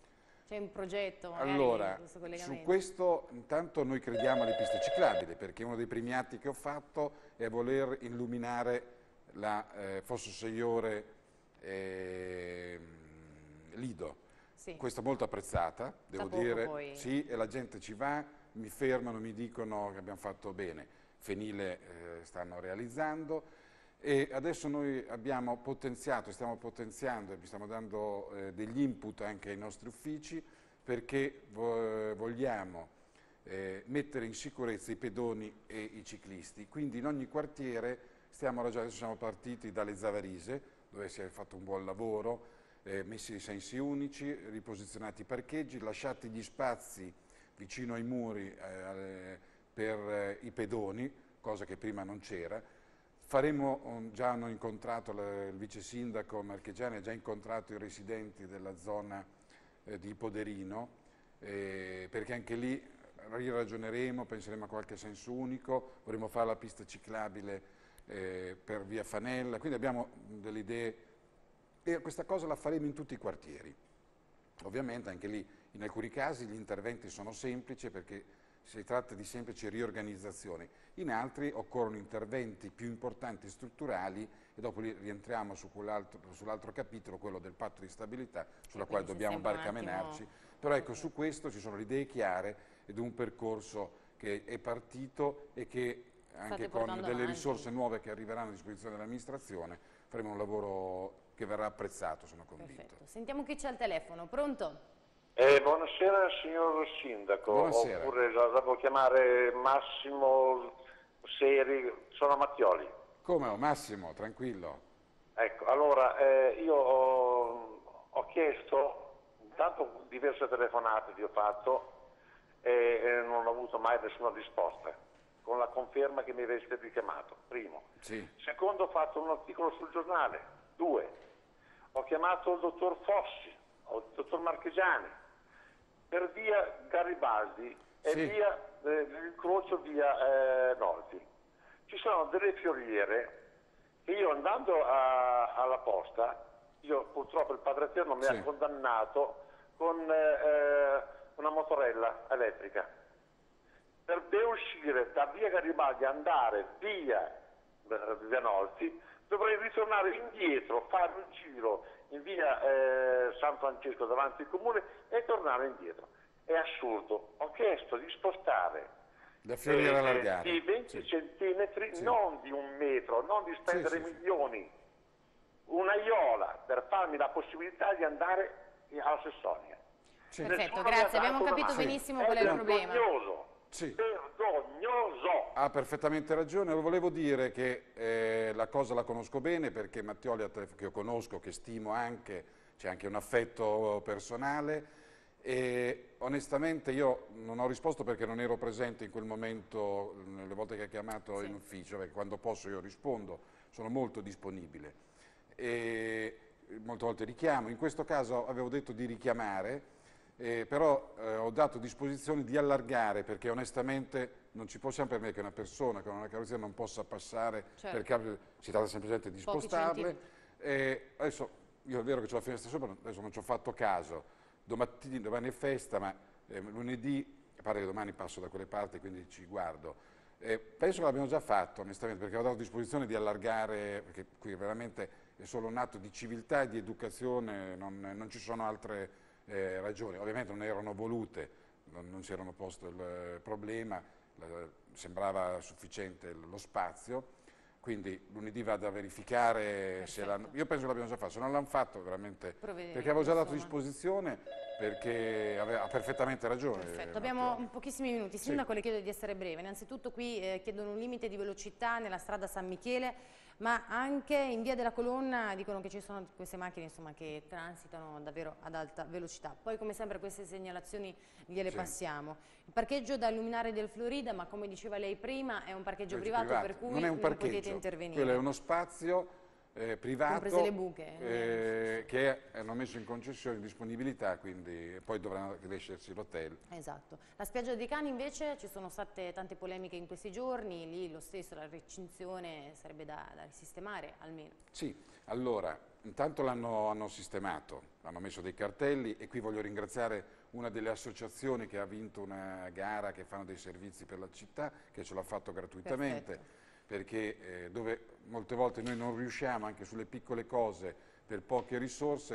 C'è un progetto magari allora, questo collegamento? Su questo intanto noi crediamo alle piste ciclabili perché uno dei primi atti che ho fatto è voler illuminare la eh, Fosso Seiore eh, Lido. sì. Questa molto apprezzata, devo poco dire, poi. sì, e la gente ci va, mi fermano, mi dicono che abbiamo fatto bene. Fenile eh, stanno realizzando e adesso noi abbiamo potenziato, stiamo potenziando e vi stiamo dando eh, degli input anche ai nostri uffici perché vo vogliamo eh, mettere in sicurezza i pedoni e i ciclisti. Quindi in ogni quartiere stiamo ragionando, adesso siamo partiti dalle Zavarise dove si è fatto un buon lavoro, eh, messi i sensi unici, riposizionati i parcheggi, lasciati gli spazi vicino ai muri eh, per eh, i pedoni, cosa che prima non c'era. Faremo, um, già hanno incontrato le, il vice sindaco Marchegiani, ha già incontrato i residenti della zona eh, di Poderino, eh, perché anche lì riragioneremo, penseremo a qualche senso unico, vorremmo fare la pista ciclabile eh, per via Fanella, quindi abbiamo delle idee e questa cosa la faremo in tutti i quartieri. Ovviamente anche lì in alcuni casi gli interventi sono semplici perché si tratta di semplici riorganizzazioni, in altri occorrono interventi più importanti strutturali e dopo lì rientriamo su sull'altro capitolo, quello del patto di stabilità, sulla quale dobbiamo barcamenarci. Attimo... Però ecco, su questo ci sono le idee chiare ed un percorso che è partito e che anche con delle avanti. risorse nuove che arriveranno a disposizione dell'amministrazione faremo un lavoro che verrà apprezzato, sono convinto. Perfetto. Sentiamo chi c'è al telefono, pronto? Eh, buonasera signor Sindaco, buonasera. Oppure la devo chiamare Massimo Seri, sono Mattioli. Come? Massimo, tranquillo. Ecco, allora eh, io ho, ho chiesto, intanto diverse telefonate vi ho fatto e, e non ho avuto mai nessuna risposta, con la conferma che mi aveste richiamato, primo. Sì. Secondo, ho fatto un articolo sul giornale, due, ho chiamato il dottor Fossi, il dottor Marchegiani, per via Garibaldi e sì. via eh, l'incrocio via eh, Nolfi. Ci sono delle fioriere che io andando a, alla posta, io purtroppo il Padre Eterno mi sì. ha condannato con eh, una motorella elettrica. Per uscire da via Garibaldi e andare via, via Nolfi, dovrei ritornare indietro, fare un giro in via eh, San Francesco davanti al comune e tornare indietro. È assurdo. Ho chiesto di spostare eh, di venti sì. centimetri, sì. non di un metro, non di spendere sì, sì, milioni, una iola per farmi la possibilità di andare alla Sessonia. Sì. Perfetto, grazie. Abbiamo capito benissimo qual è il problema. Sì. Vergognoso. Ha perfettamente ragione, volevo dire che eh, la cosa la conosco bene perché Mattioli, che io conosco, che stimo anche, c'è anche un affetto personale e onestamente io non ho risposto perché non ero presente in quel momento, nelle volte che ha chiamato sì. in ufficio, perché quando posso io rispondo, sono molto disponibile e molte volte richiamo, in questo caso avevo detto di richiamare. Eh, però eh, ho dato disposizione di allargare perché onestamente non ci possiamo permettere che una persona con una carrozzeria non possa passare certo. perché si tratta semplicemente di Pochi spostarle. Eh, adesso io è vero che ho la finestra sopra, adesso non ci ho fatto caso, domani, domani è festa ma eh, lunedì, a parte che domani passo da quelle parti quindi ci guardo, eh, penso che l'abbiamo già fatto onestamente perché ho dato disposizione di allargare, perché qui veramente è solo un atto di civiltà e di educazione, non, non ci sono altre Eh, ragioni, ovviamente non erano volute, non, non si erano posto il eh, problema, la, sembrava sufficiente lo spazio, quindi lunedì vado a verificare se l'hanno, io penso che l'abbiamo già fatto, se non l'hanno fatto veramente, perché avevo già dato disposizione, perché aveva, ha perfettamente ragione. Perfetto, abbiamo pochissimi minuti, Sindaco, sì. le chiedo di essere breve, innanzitutto qui eh, chiedono un limite di velocità nella strada San Michele, ma anche in via della Colonna dicono che ci sono queste macchine insomma, che transitano davvero ad alta velocità. Poi come sempre queste segnalazioni gliele sì. passiamo. Il parcheggio da illuminare del Florida, ma come diceva lei prima, è un parcheggio privato, privato, per cui non, è un non potete intervenire. Quello è uno spazio eh, privato comprese le buche, eh, che hanno messo in concessione disponibilità, quindi poi dovranno crescersi l'hotel. Esatto. La spiaggia dei Cani invece ci sono state tante polemiche in questi giorni, lì lo stesso la recinzione sarebbe da, da risistemare almeno. Sì, allora intanto l'hanno hanno sistemato, hanno messo dei cartelli e qui voglio ringraziare una delle associazioni che ha vinto una gara che fanno dei servizi per la città, che ce l'ha fatto gratuitamente. Perfetto. Perché eh, dove molte volte noi non riusciamo anche sulle piccole cose per poche risorse,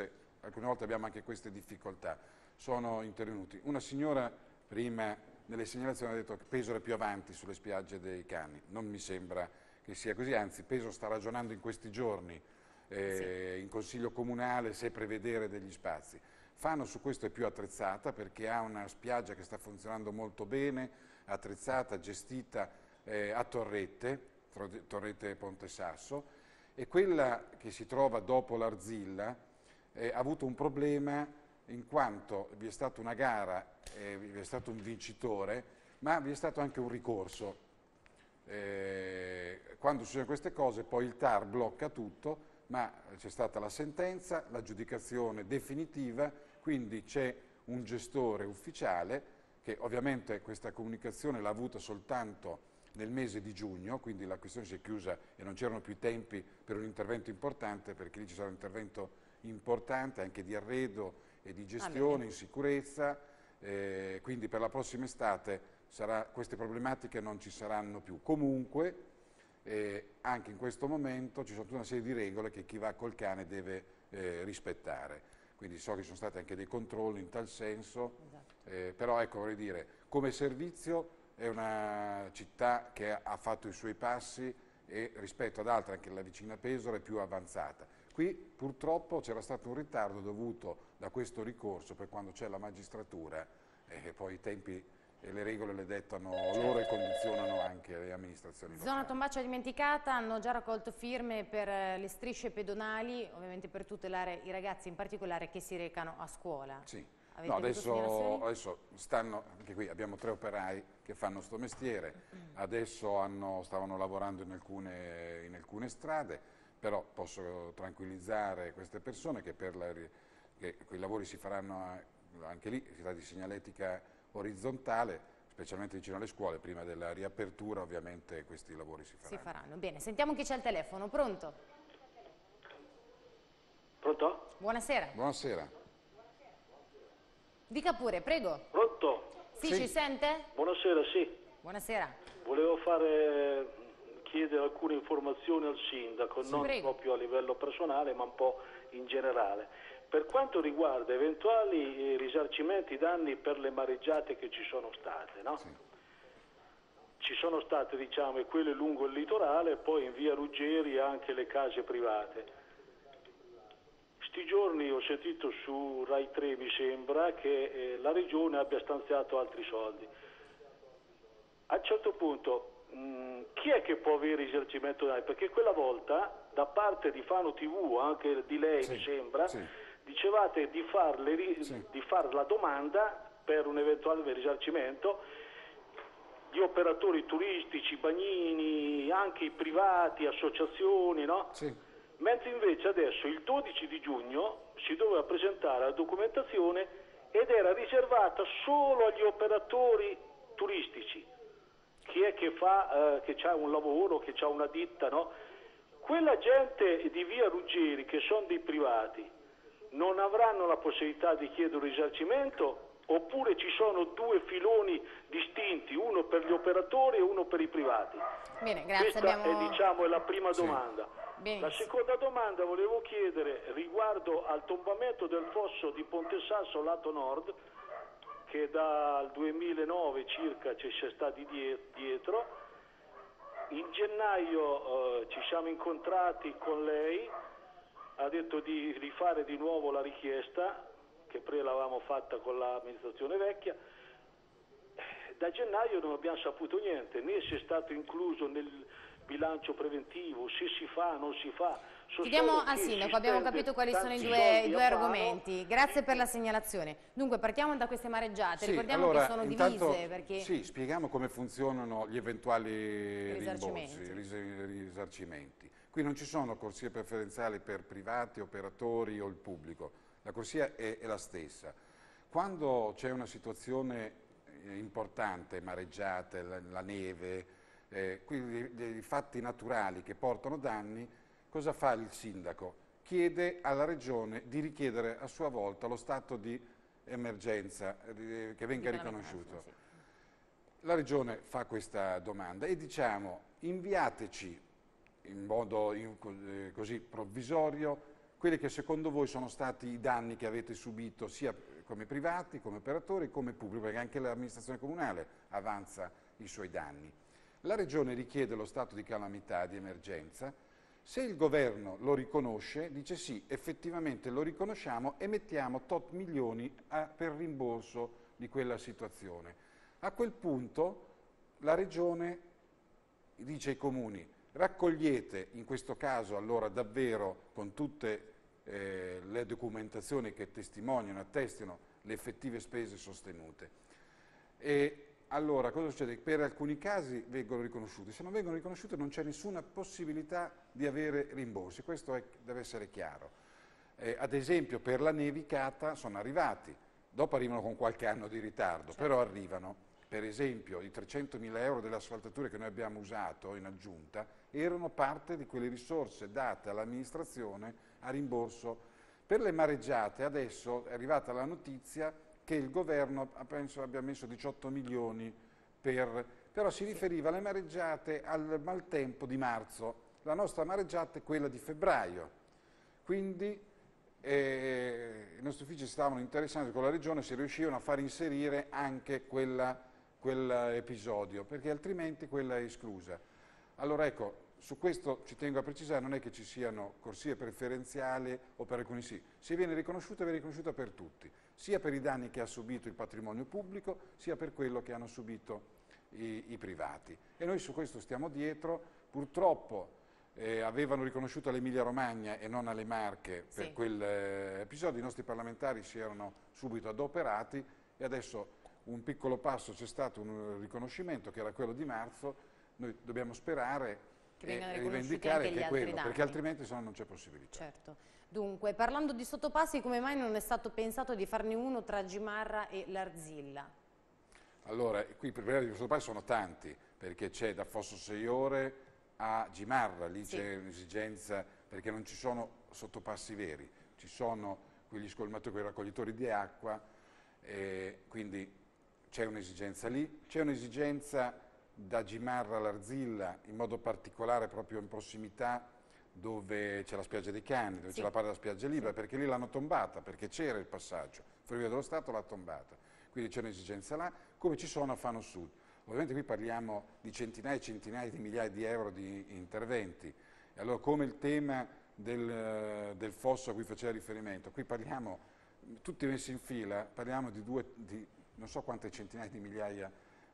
alcune volte abbiamo anche queste difficoltà, sono intervenuti. Una signora prima nelle segnalazioni ha detto che Pesaro è più avanti sulle spiagge dei Cani, non mi sembra che sia così, anzi Pesaro sta ragionando in questi giorni eh, sì. in Consiglio Comunale se prevedere degli spazi. Fano su questo è più attrezzata perché ha una spiaggia che sta funzionando molto bene, attrezzata, gestita eh, a Torrette, Torrette Ponte Sasso, e quella che si trova dopo l'Arzilla eh, ha avuto un problema in quanto vi è stata una gara, eh, vi è stato un vincitore, ma vi è stato anche un ricorso. Eh, quando succedono queste cose poi il T A R blocca tutto, ma c'è stata la sentenza, l'aggiudicazione definitiva, quindi c'è un gestore ufficiale che ovviamente questa comunicazione l'ha avuta soltanto nel mese di giugno, quindi la questione si è chiusa e non c'erano più tempi per un intervento importante, perché lì ci sarà un intervento importante anche di arredo e di gestione, ah, in sicurezza, eh, quindi per la prossima estate sarà, queste problematiche non ci saranno più. Comunque, eh, anche in questo momento ci sono tutta una serie di regole che chi va col cane deve eh, rispettare. Quindi so che ci sono stati anche dei controlli in tal senso, esatto. eh, però ecco, vorrei dire, come servizio è una città che ha fatto i suoi passi e rispetto ad altre, anche la vicina Pesaro, è più avanzata. Qui purtroppo c'era stato un ritardo dovuto da questo ricorso per quando c'è la magistratura e poi i tempi e le regole le dettano loro e condizionano anche le amministrazioni locali. Zona Tombaccia dimenticata, hanno già raccolto firme per le strisce pedonali, ovviamente per tutelare i ragazzi in particolare che si recano a scuola. Sì. No, adesso, adesso stanno, anche qui abbiamo tre operai che fanno sto mestiere, adesso hanno, stavano lavorando in alcune, in alcune strade, però posso tranquillizzare queste persone che per la, che quei lavori si faranno anche lì, si tratta di segnaletica orizzontale, specialmente vicino alle scuole, prima della riapertura ovviamente questi lavori si faranno. Si faranno, bene, sentiamo chi c'è al telefono, pronto? Pronto? Buonasera. Buonasera. Dica pure, prego. Pronto? Sì, sì, ci sente? Buonasera, sì. Buonasera. Volevo fare, chiedere alcune informazioni al sindaco, sì, non prego. Proprio a livello personale, ma un po' in generale. Per quanto riguarda eventuali risarcimenti danni per le mareggiate che ci sono state, no? Sì. Ci sono state, diciamo, quelle lungo il litorale, poi in via Ruggeri anche le case private. Questi giorni ho sentito su Rai tre, mi sembra, che eh, la Regione abbia stanziato altri soldi. A un certo punto, mh, chi è che può avere risarcimento danni? Perché quella volta, da parte di Fano tivù, anche di lei, sì, mi sembra, sì, dicevate di far, le, sì. di far la domanda per un eventuale risarcimento di operatori turistici, bagnini, anche i privati, associazioni, no? Sì. Mentre invece adesso il dodici di giugno si doveva presentare la documentazione ed era riservata solo agli operatori turistici. Chi è che fa, eh, che ha un lavoro, che ha una ditta, no? Quella gente di via Ruggeri, che sono dei privati, non avranno la possibilità di chiedere un risarcimento, oppure ci sono due filoni distinti, uno per gli operatori e uno per i privati? Bene, grazie. Questa abbiamo... è, diciamo, è la prima sì. domanda. Benissimo. La seconda domanda volevo chiedere riguardo al tombamento del fosso di Ponte Sasso lato nord, che dal duemilanove circa ci si è stati dietro. In gennaio eh, ci siamo incontrati con lei, ha detto di rifare di nuovo la richiesta, che prima l'avevamo fatta con l'amministrazione vecchia. Da gennaio non abbiamo saputo niente, né se è stato incluso nel bilancio preventivo, se si fa, non si fa. Chiediamo al sindaco, abbiamo capito quali sono i due, i due argomenti. Grazie per la segnalazione. Dunque partiamo da queste mareggiate, sì, ricordiamo allora, che sono intanto, divise perché... Sì, spieghiamo come funzionano gli eventuali risarcimenti. rimborsi, ris risarcimenti. Qui non ci sono corsie preferenziali per privati, operatori o il pubblico, la corsia è, è la stessa. Quando c'è una situazione importante, mareggiate, la, la neve, eh, quindi dei fatti naturali che portano danni, cosa fa il sindaco? Chiede alla Regione di richiedere a sua volta lo stato di emergenza eh, che venga riconosciuto. Sì. La Regione fa questa domanda e diciamo inviateci in modo in, eh, così provvisorio quelli che secondo voi sono stati i danni che avete subito sia come privati, come operatori, come pubblico, perché anche l'amministrazione comunale avanza i suoi danni. La Regione richiede lo stato di calamità, di emergenza. Se il governo lo riconosce, dice sì, effettivamente lo riconosciamo e mettiamo tot milioni a, per rimborso di quella situazione. A quel punto la Regione dice ai comuni: raccogliete, in questo caso allora davvero con tutte eh, le documentazioni che testimoniano, attestino le effettive spese sostenute. E allora cosa succede? Per alcuni casi vengono riconosciuti, se non vengono riconosciuti non c'è nessuna possibilità di avere rimborsi, questo è, deve essere chiaro. Eh, ad esempio per la nevicata sono arrivati, dopo arrivano con qualche anno di ritardo, certo. Però arrivano. Per esempio i trecentomila euro delle asfaltature che noi abbiamo usato in aggiunta erano parte di quelle risorse date all'amministrazione a rimborso. Per le mareggiate adesso è arrivata la notizia che il governo penso abbia messo diciotto milioni, per, però si riferiva alle mareggiate al maltempo di marzo, la nostra mareggiata è quella di febbraio, quindi eh, i nostri uffici stavano interessando con la Regione se riuscivano a far inserire anche quella quell'episodio, perché altrimenti quella è esclusa. Allora ecco, su questo ci tengo a precisare, non è che ci siano corsie preferenziali o per alcuni sì, se viene riconosciuta viene riconosciuta per tutti, sia per i danni che ha subito il patrimonio pubblico, sia per quello che hanno subito i, i privati. E noi su questo stiamo dietro, purtroppo eh, avevano riconosciuto all'Emilia Romagna e non alle Marche per sì. quell'episodio, i nostri parlamentari si erano subito adoperati e adesso un piccolo passo c'è stato, un riconoscimento che era quello di marzo, noi dobbiamo sperare che e rivendicare che è quello, danni. perché altrimenti se no non c'è possibilità. Certo. Dunque, parlando di sottopassi, come mai non è stato pensato di farne uno tra Gimarra e l'Arzilla? Allora, qui i problemi di sottopassi sono tanti, perché c'è da Fosso sei ore a Gimarra, lì sì. c'è un'esigenza, perché non ci sono sottopassi veri, ci sono quegli scolmatori, quei raccoglitori di acqua, e quindi c'è un'esigenza lì, c'è un'esigenza da Gimarra all'Arzilla, in modo particolare proprio in prossimità dove c'è la spiaggia dei Cani, dove sì. c'è la parte della spiaggia libera, sì. perché lì l'hanno tombata, perché c'era il passaggio, Ferrovia dello Stato l'ha tombata, quindi c'è un'esigenza là, come ci sono a Fano Sud. Ovviamente qui parliamo di centinaia e centinaia di migliaia di euro di interventi, e allora come il tema del, del fosso a cui faceva riferimento, qui parliamo, tutti messi in fila, parliamo di due... Di, non so quante centinaia di migliaia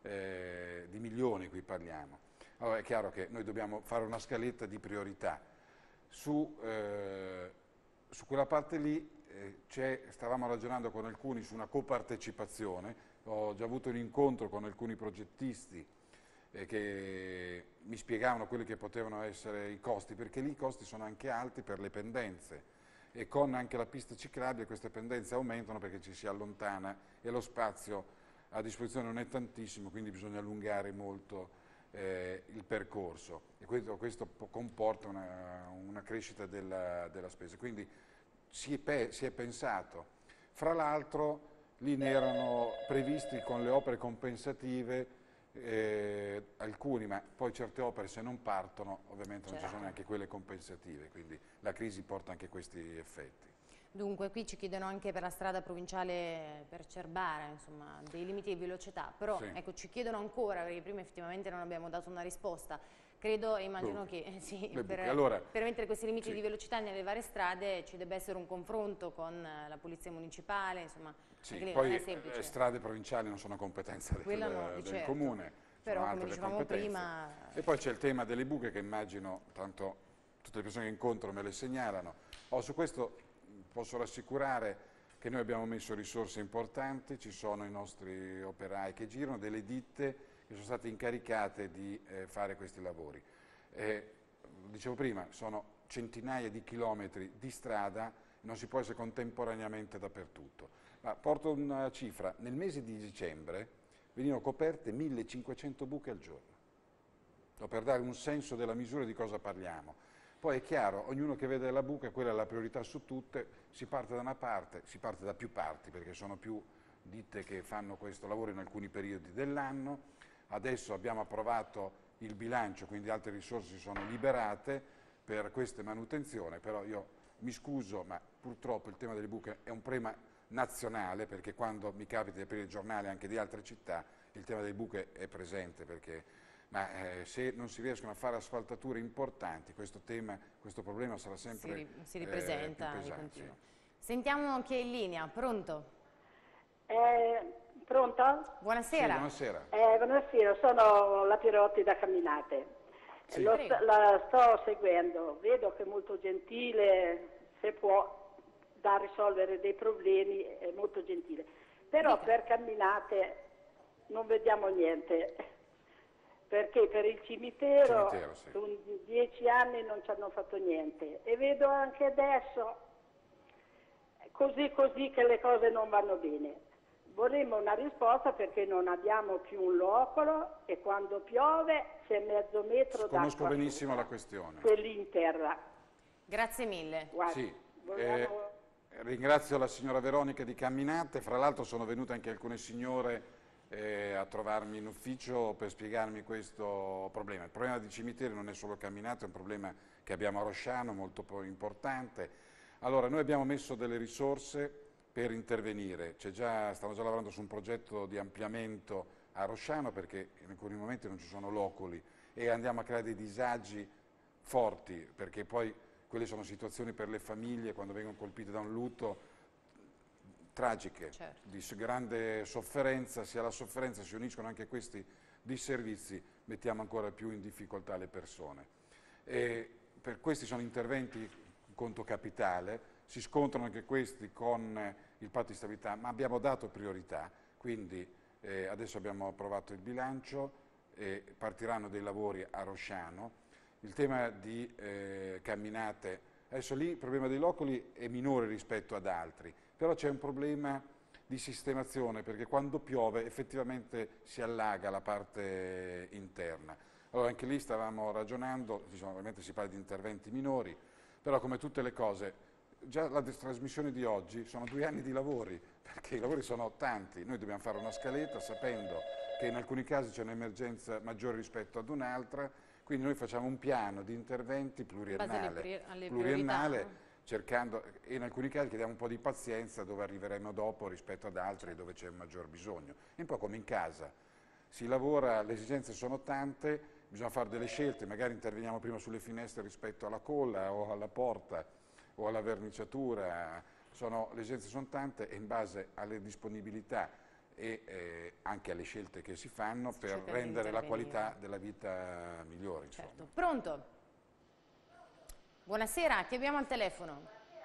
eh, di milioni qui parliamo. Allora è chiaro che noi dobbiamo fare una scaletta di priorità. Su, eh, su quella parte lì eh, stavamo ragionando con alcuni su una copartecipazione, ho già avuto un incontro con alcuni progettisti eh, che mi spiegavano quelli che potevano essere i costi, perché lì i costi sono anche alti per le pendenze. E con anche la pista ciclabile queste pendenze aumentano perché ci si allontana e lo spazio a disposizione non è tantissimo, quindi bisogna allungare molto eh, il percorso e questo, questo comporta una, una crescita della, della spesa. Quindi si è, pe si è pensato, fra l'altro lì ne erano previsti con le opere compensative Eh, alcuni, ma poi certe opere se non partono ovviamente non ci sono neanche quelle compensative, quindi la crisi porta anche questi effetti. Dunque qui ci chiedono anche per la strada provinciale per Cerbara, insomma, dei limiti di velocità, però sì. ecco, ci chiedono ancora, perché prima effettivamente non abbiamo dato una risposta, credo e immagino buche. che eh, sì, per, allora, per mettere questi limiti sì. di velocità nelle varie strade ci debba essere un confronto con la polizia municipale, insomma, sì, poi non è semplice. Le strade provinciali non sono competenza del, no, del certo. comune, però sono come dicevamo prima... E poi c'è il tema delle buche che immagino, tanto tutte le persone che incontro me le segnalano. Oh, su questo posso rassicurare che noi abbiamo messo risorse importanti, ci sono i nostri operai che girano, delle ditte che sono state incaricate di eh, fare questi lavori. Eh, dicevo prima, sono centinaia di chilometri di strada, non si può essere contemporaneamente dappertutto. Ma porto una cifra, nel mese di dicembre venivano coperte millecinquecento buche al giorno, per dare un senso della misura di cosa parliamo. Poi è chiaro, ognuno che vede la buca, quella è la priorità su tutte, si parte da una parte, si parte da più parti, perché sono più ditte che fanno questo lavoro in alcuni periodi dell'anno. Adesso abbiamo approvato il bilancio, quindi altre risorse si sono liberate per queste manutenzioni, però io mi scuso, ma purtroppo il tema delle buche è un problema nazionale, perché quando mi capita di aprire il giornale anche di altre città, il tema delle buche è presente, perché ma eh, se non si riescono a fare asfaltature importanti, questo tema, questo problema sarà sempre si, ri si ripresenta eh, di pesante, continuo. sì. Sentiamo chi è in linea, pronto? Eh, pronto? Buonasera. Sì, buonasera. Eh, buonasera, sono la Pirotti da Camminate. Sì. Lo st la sto seguendo, vedo che è molto gentile, se può da risolvere dei problemi, è molto gentile. Però Dica. per Camminate non vediamo niente, perché per il cimitero, cimitero sì. con dieci anni non ci hanno fatto niente. E vedo anche adesso, così così, che le cose non vanno bene. Vorremmo una risposta perché non abbiamo più un locolo e quando piove c'è mezzo metro d'acqua. Conosco benissimo la questione. Quelli in terra. Grazie mille. Guarda, Sì, vogliamo... eh, ringrazio la signora Veronica di Camminate, fra l'altro sono venute anche alcune signore eh, a trovarmi in ufficio per spiegarmi questo problema. Il problema di cimiteri non è solo Camminate, è un problema che abbiamo a Rosciano, molto importante. Allora, noi abbiamo messo delle risorse per intervenire, già, stiamo già lavorando su un progetto di ampliamento a Rosciano perché in alcuni momenti non ci sono loculi e andiamo a creare dei disagi forti, perché poi quelle sono situazioni per le famiglie quando vengono colpite da un lutto tragiche, certo. di grande sofferenza. Se alla sofferenza si uniscono anche questi disservizi, mettiamo ancora più in difficoltà le persone. E per questi sono interventi in conto capitale, si scontrano anche questi con il patto di stabilità, ma abbiamo dato priorità, quindi eh, adesso abbiamo approvato il bilancio e partiranno dei lavori a Rosciano. Il tema di eh, Camminate, adesso lì il problema dei loculi è minore rispetto ad altri, però c'è un problema di sistemazione perché quando piove effettivamente si allaga la parte interna. Allora anche lì stavamo ragionando, ovviamente si parla di interventi minori, però come tutte le cose, già la trasmissione di oggi sono due anni di lavori, perché i lavori sono tanti, noi dobbiamo fare una scaletta sapendo che in alcuni casi c'è un'emergenza maggiore rispetto ad un'altra, quindi noi facciamo un piano di interventi pluriennale, alle pluriennale priorità, no? cercando, e in alcuni casi chiediamo un po' di pazienza dove arriveremo dopo rispetto ad altri dove c'è un maggior bisogno. È un po' come in casa, si lavora, le esigenze sono tante, bisogna fare delle scelte, magari interveniamo prima sulle finestre rispetto alla colla o alla porta, o alla verniciatura, sono, le esigenze sono tante e in base alle disponibilità e eh, anche alle scelte che si fanno si per rendere la qualità della vita migliore. Certo. Pronto? Buonasera, chi abbiamo al telefono?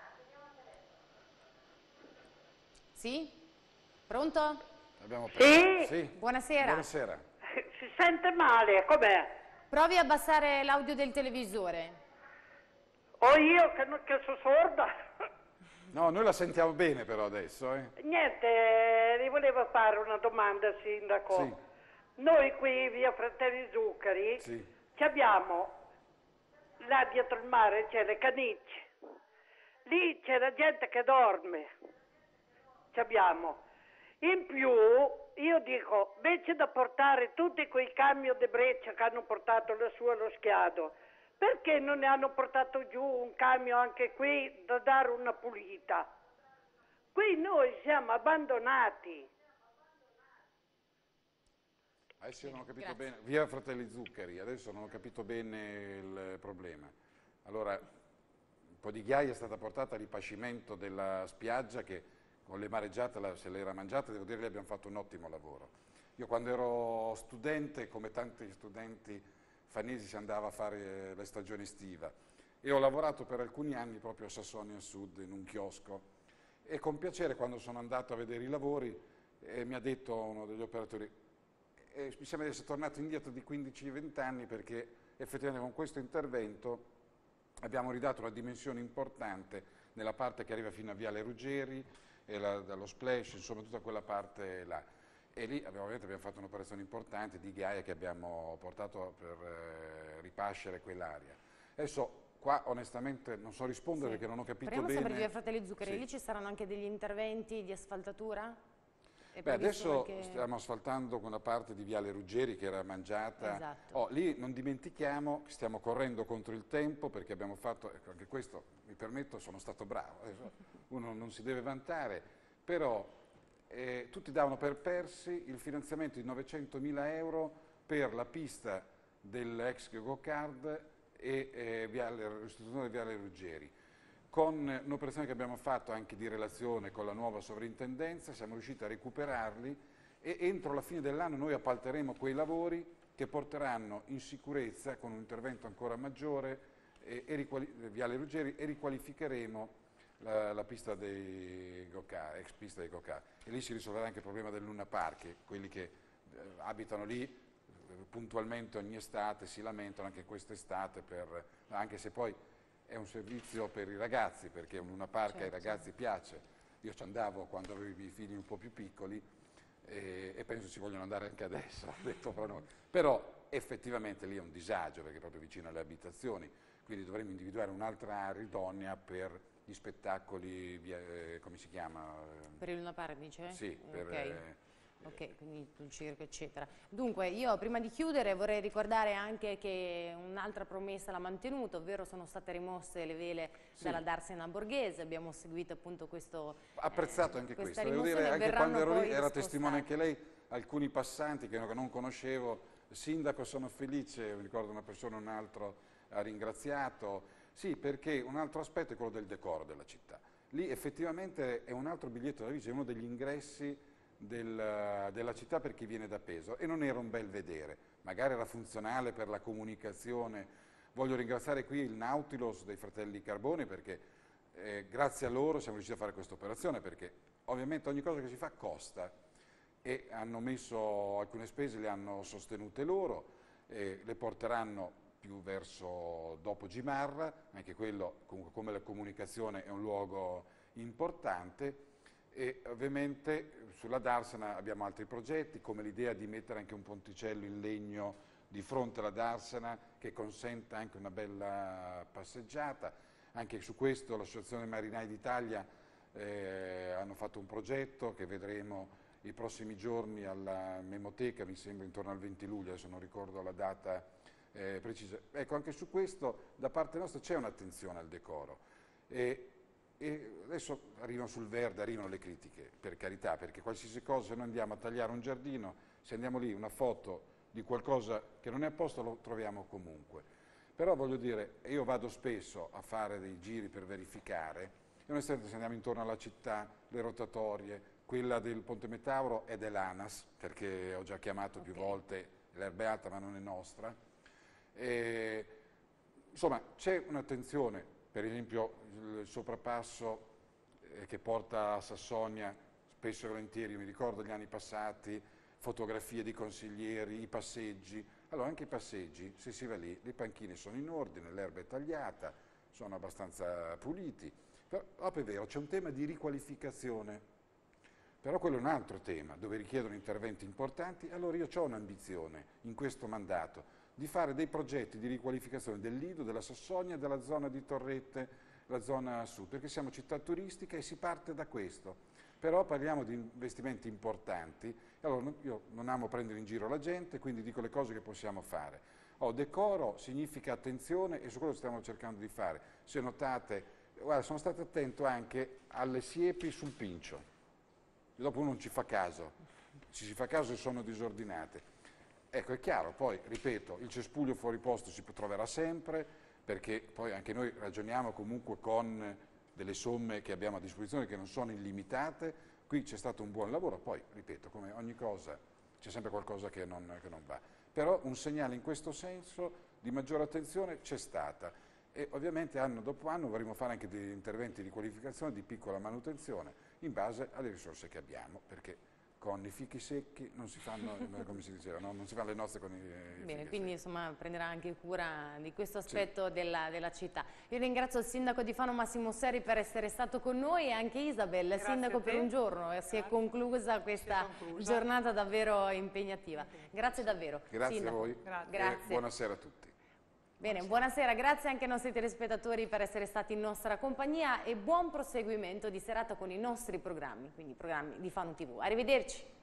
Sì? Pronto? Abbiamo sì? sì? Buonasera. Buonasera. Si sente male, com'è? Provi a abbassare l'audio del televisore. O io che, che sono sorda? No, noi la sentiamo bene però adesso. Eh. Niente, vi volevo fare una domanda, sindaco. Sì. Noi qui, via Fratelli Zuccari, sì. ci abbiamo, là dietro il mare c'è le canicce, lì c'è la gente che dorme, ci abbiamo. In più, io dico, invece da portare tutti quei camion di Breccia che hanno portato lassù allo Schiado, perché non ne hanno portato giù un camion anche qui da dare una pulita? Qui noi siamo abbandonati. Adesso non ho capito Grazie. bene, via Fratelli Zuccari, adesso non ho capito bene il problema. Allora, un po' di ghiaia è stata portata a ripascimento della spiaggia che con le mareggiate la, se l'era mangiata, devo dire che abbiamo fatto un ottimo lavoro. Io quando ero studente, come tanti studenti fanesi, si andava a fare la stagione estiva e ho lavorato per alcuni anni proprio a Sassonia Sud in un chiosco e con piacere quando sono andato a vedere i lavori eh, mi ha detto uno degli operatori eh, mi sembra di essere tornato indietro di quindici venti anni perché effettivamente con questo intervento abbiamo ridato una dimensione importante nella parte che arriva fino a Viale Ruggeri e la, dallo Splash, insomma tutta quella parte là. E lì abbiamo, ovviamente abbiamo fatto un'operazione importante di ghiaia che abbiamo portato per eh, ripascere quell'area. Adesso qua onestamente non so rispondere sì. perché non ho capito Parliamo bene. sempre di Fratelli Zuccari, sì. Lì ci saranno anche degli interventi di asfaltatura? Beh, adesso anche... stiamo asfaltando una parte di Viale Ruggeri che era mangiata. Esatto. Oh, lì non dimentichiamo che stiamo correndo contro il tempo perché abbiamo fatto, ecco, anche questo mi permetto, sono stato bravo, uno non si deve vantare, però eh, tutti davano per persi il finanziamento di novecentomila euro per la pista dell'ex Gocard e eh, Viale, l'istituzione di Viale Ruggeri. Con un'operazione che abbiamo fatto anche di relazione con la nuova sovrintendenza siamo riusciti a recuperarli e entro la fine dell'anno noi appalteremo quei lavori che porteranno in sicurezza con un intervento ancora maggiore e, e Viale Ruggeri e riqualificheremo la, la pista dei Gocard, ex pista dei Gocard. E lì si risolverà anche il problema del Luna Park, quelli che eh, abitano lì eh, puntualmente ogni estate si lamentano anche quest'estate, per, anche se poi è un servizio per i ragazzi, perché un Luna Park certo. ai ragazzi piace. Io ci andavo quando avevo i miei figli un po' più piccoli e, e penso ci vogliono andare anche adesso, ho detto fra noi. Però effettivamente lì è un disagio perché è proprio vicino alle abitazioni, quindi dovremmo individuare un'altra area idonea per gli spettacoli, via, eh, come si chiama? Per il Luna Park dice? Sì, per... Okay. Eh, Ok, quindi il circo eccetera. Dunque io prima di chiudere vorrei ricordare anche che un'altra promessa l'ha mantenuta, ovvero sono state rimosse le vele sì. dalla Darsena Borghese, abbiamo seguito appunto questo... Apprezzato eh, anche questo, devo dire anche quando ero lì era testimone anche lei, alcuni passanti che non conoscevo, sindaco sono felice, mi ricordo una persona o un altro ha ringraziato, sì perché un altro aspetto è quello del decoro della città, lì effettivamente è un altro biglietto da visita, è uno degli ingressi Del, della città per chi viene da Pesaro e non era un bel vedere, magari era funzionale per la comunicazione. Voglio ringraziare qui il Nautilus dei fratelli Carboni perché eh, grazie a loro siamo riusciti a fare questa operazione, perché ovviamente ogni cosa che si fa costa e hanno messo alcune spese, le hanno sostenute loro, eh, le porteranno più verso dopo Gimarra, anche quello comunque come la comunicazione è un luogo importante. E ovviamente sulla Darsena abbiamo altri progetti, come l'idea di mettere anche un ponticello in legno di fronte alla Darsena che consenta anche una bella passeggiata. Anche su questo l'Associazione Marinai d'Italia eh, hanno fatto un progetto che vedremo i prossimi giorni alla Memoteca, mi sembra intorno al venti luglio, adesso non ricordo la data eh, precisa. Ecco, anche su questo da parte nostra c'è un'attenzione al decoro. E, E adesso arrivano sul verde, arrivano le critiche, per carità, perché qualsiasi cosa, se noi andiamo a tagliare un giardino, se andiamo lì una foto di qualcosa che non è a posto lo troviamo comunque. Però voglio dire, io vado spesso a fare dei giri per verificare, e onestamente se andiamo intorno alla città, le rotatorie, quella del Ponte Metauro è dell'ANAS, perché ho già chiamato okay. più volte, l'erba è alta ma non è nostra. E, insomma, c'è un'attenzione. Per esempio il soprappasso eh, che porta a Sassonia, spesso e volentieri, mi ricordo gli anni passati, fotografie di consiglieri, i passeggi. Allora anche i passeggi, se si va lì, le panchine sono in ordine, l'erba è tagliata, sono abbastanza puliti. Però è vero, c'è un tema di riqualificazione, però quello è un altro tema, dove richiedono interventi importanti. Allora io ho un'ambizione in questo mandato, di fare dei progetti di riqualificazione del Lido, della Sassonia, della zona di Torrette, la zona sud, perché siamo città turistica e si parte da questo. Però parliamo di investimenti importanti, allora io non amo prendere in giro la gente, quindi dico le cose che possiamo fare. Oh, decoro significa attenzione e su quello stiamo cercando di fare. Se notate, guarda, sono stato attento anche alle siepi sul Pincio, e dopo uno non ci fa caso, ci si fa caso e sono disordinate. Ecco, è chiaro, poi, ripeto, il cespuglio fuori posto si troverà sempre, perché poi anche noi ragioniamo comunque con delle somme che abbiamo a disposizione che non sono illimitate, qui c'è stato un buon lavoro, poi, ripeto, come ogni cosa c'è sempre qualcosa che non, che non va. Però un segnale in questo senso di maggiore attenzione c'è stata e ovviamente anno dopo anno vorremmo fare anche degli interventi di qualificazione, di piccola manutenzione, in base alle risorse che abbiamo, perché con i fichi secchi non si fanno, come si diceva, no? Non si fanno le nozze con i, i Bene, fichi quindi secchi. Insomma prenderà anche cura di questo aspetto sì. della, della città. Io ringrazio il sindaco di Fano Massimo Seri per essere stato con noi e anche Isabel, Grazie sindaco per un giorno. Grazie. Si è conclusa questa è conclusa. giornata davvero impegnativa. Grazie davvero. Grazie sindaco. a voi Grazie. e buonasera a tutti. Bene, buonasera, grazie anche ai nostri telespettatori per essere stati in nostra compagnia e buon proseguimento di serata con i nostri programmi, quindi programmi di Fano tivù. Arrivederci.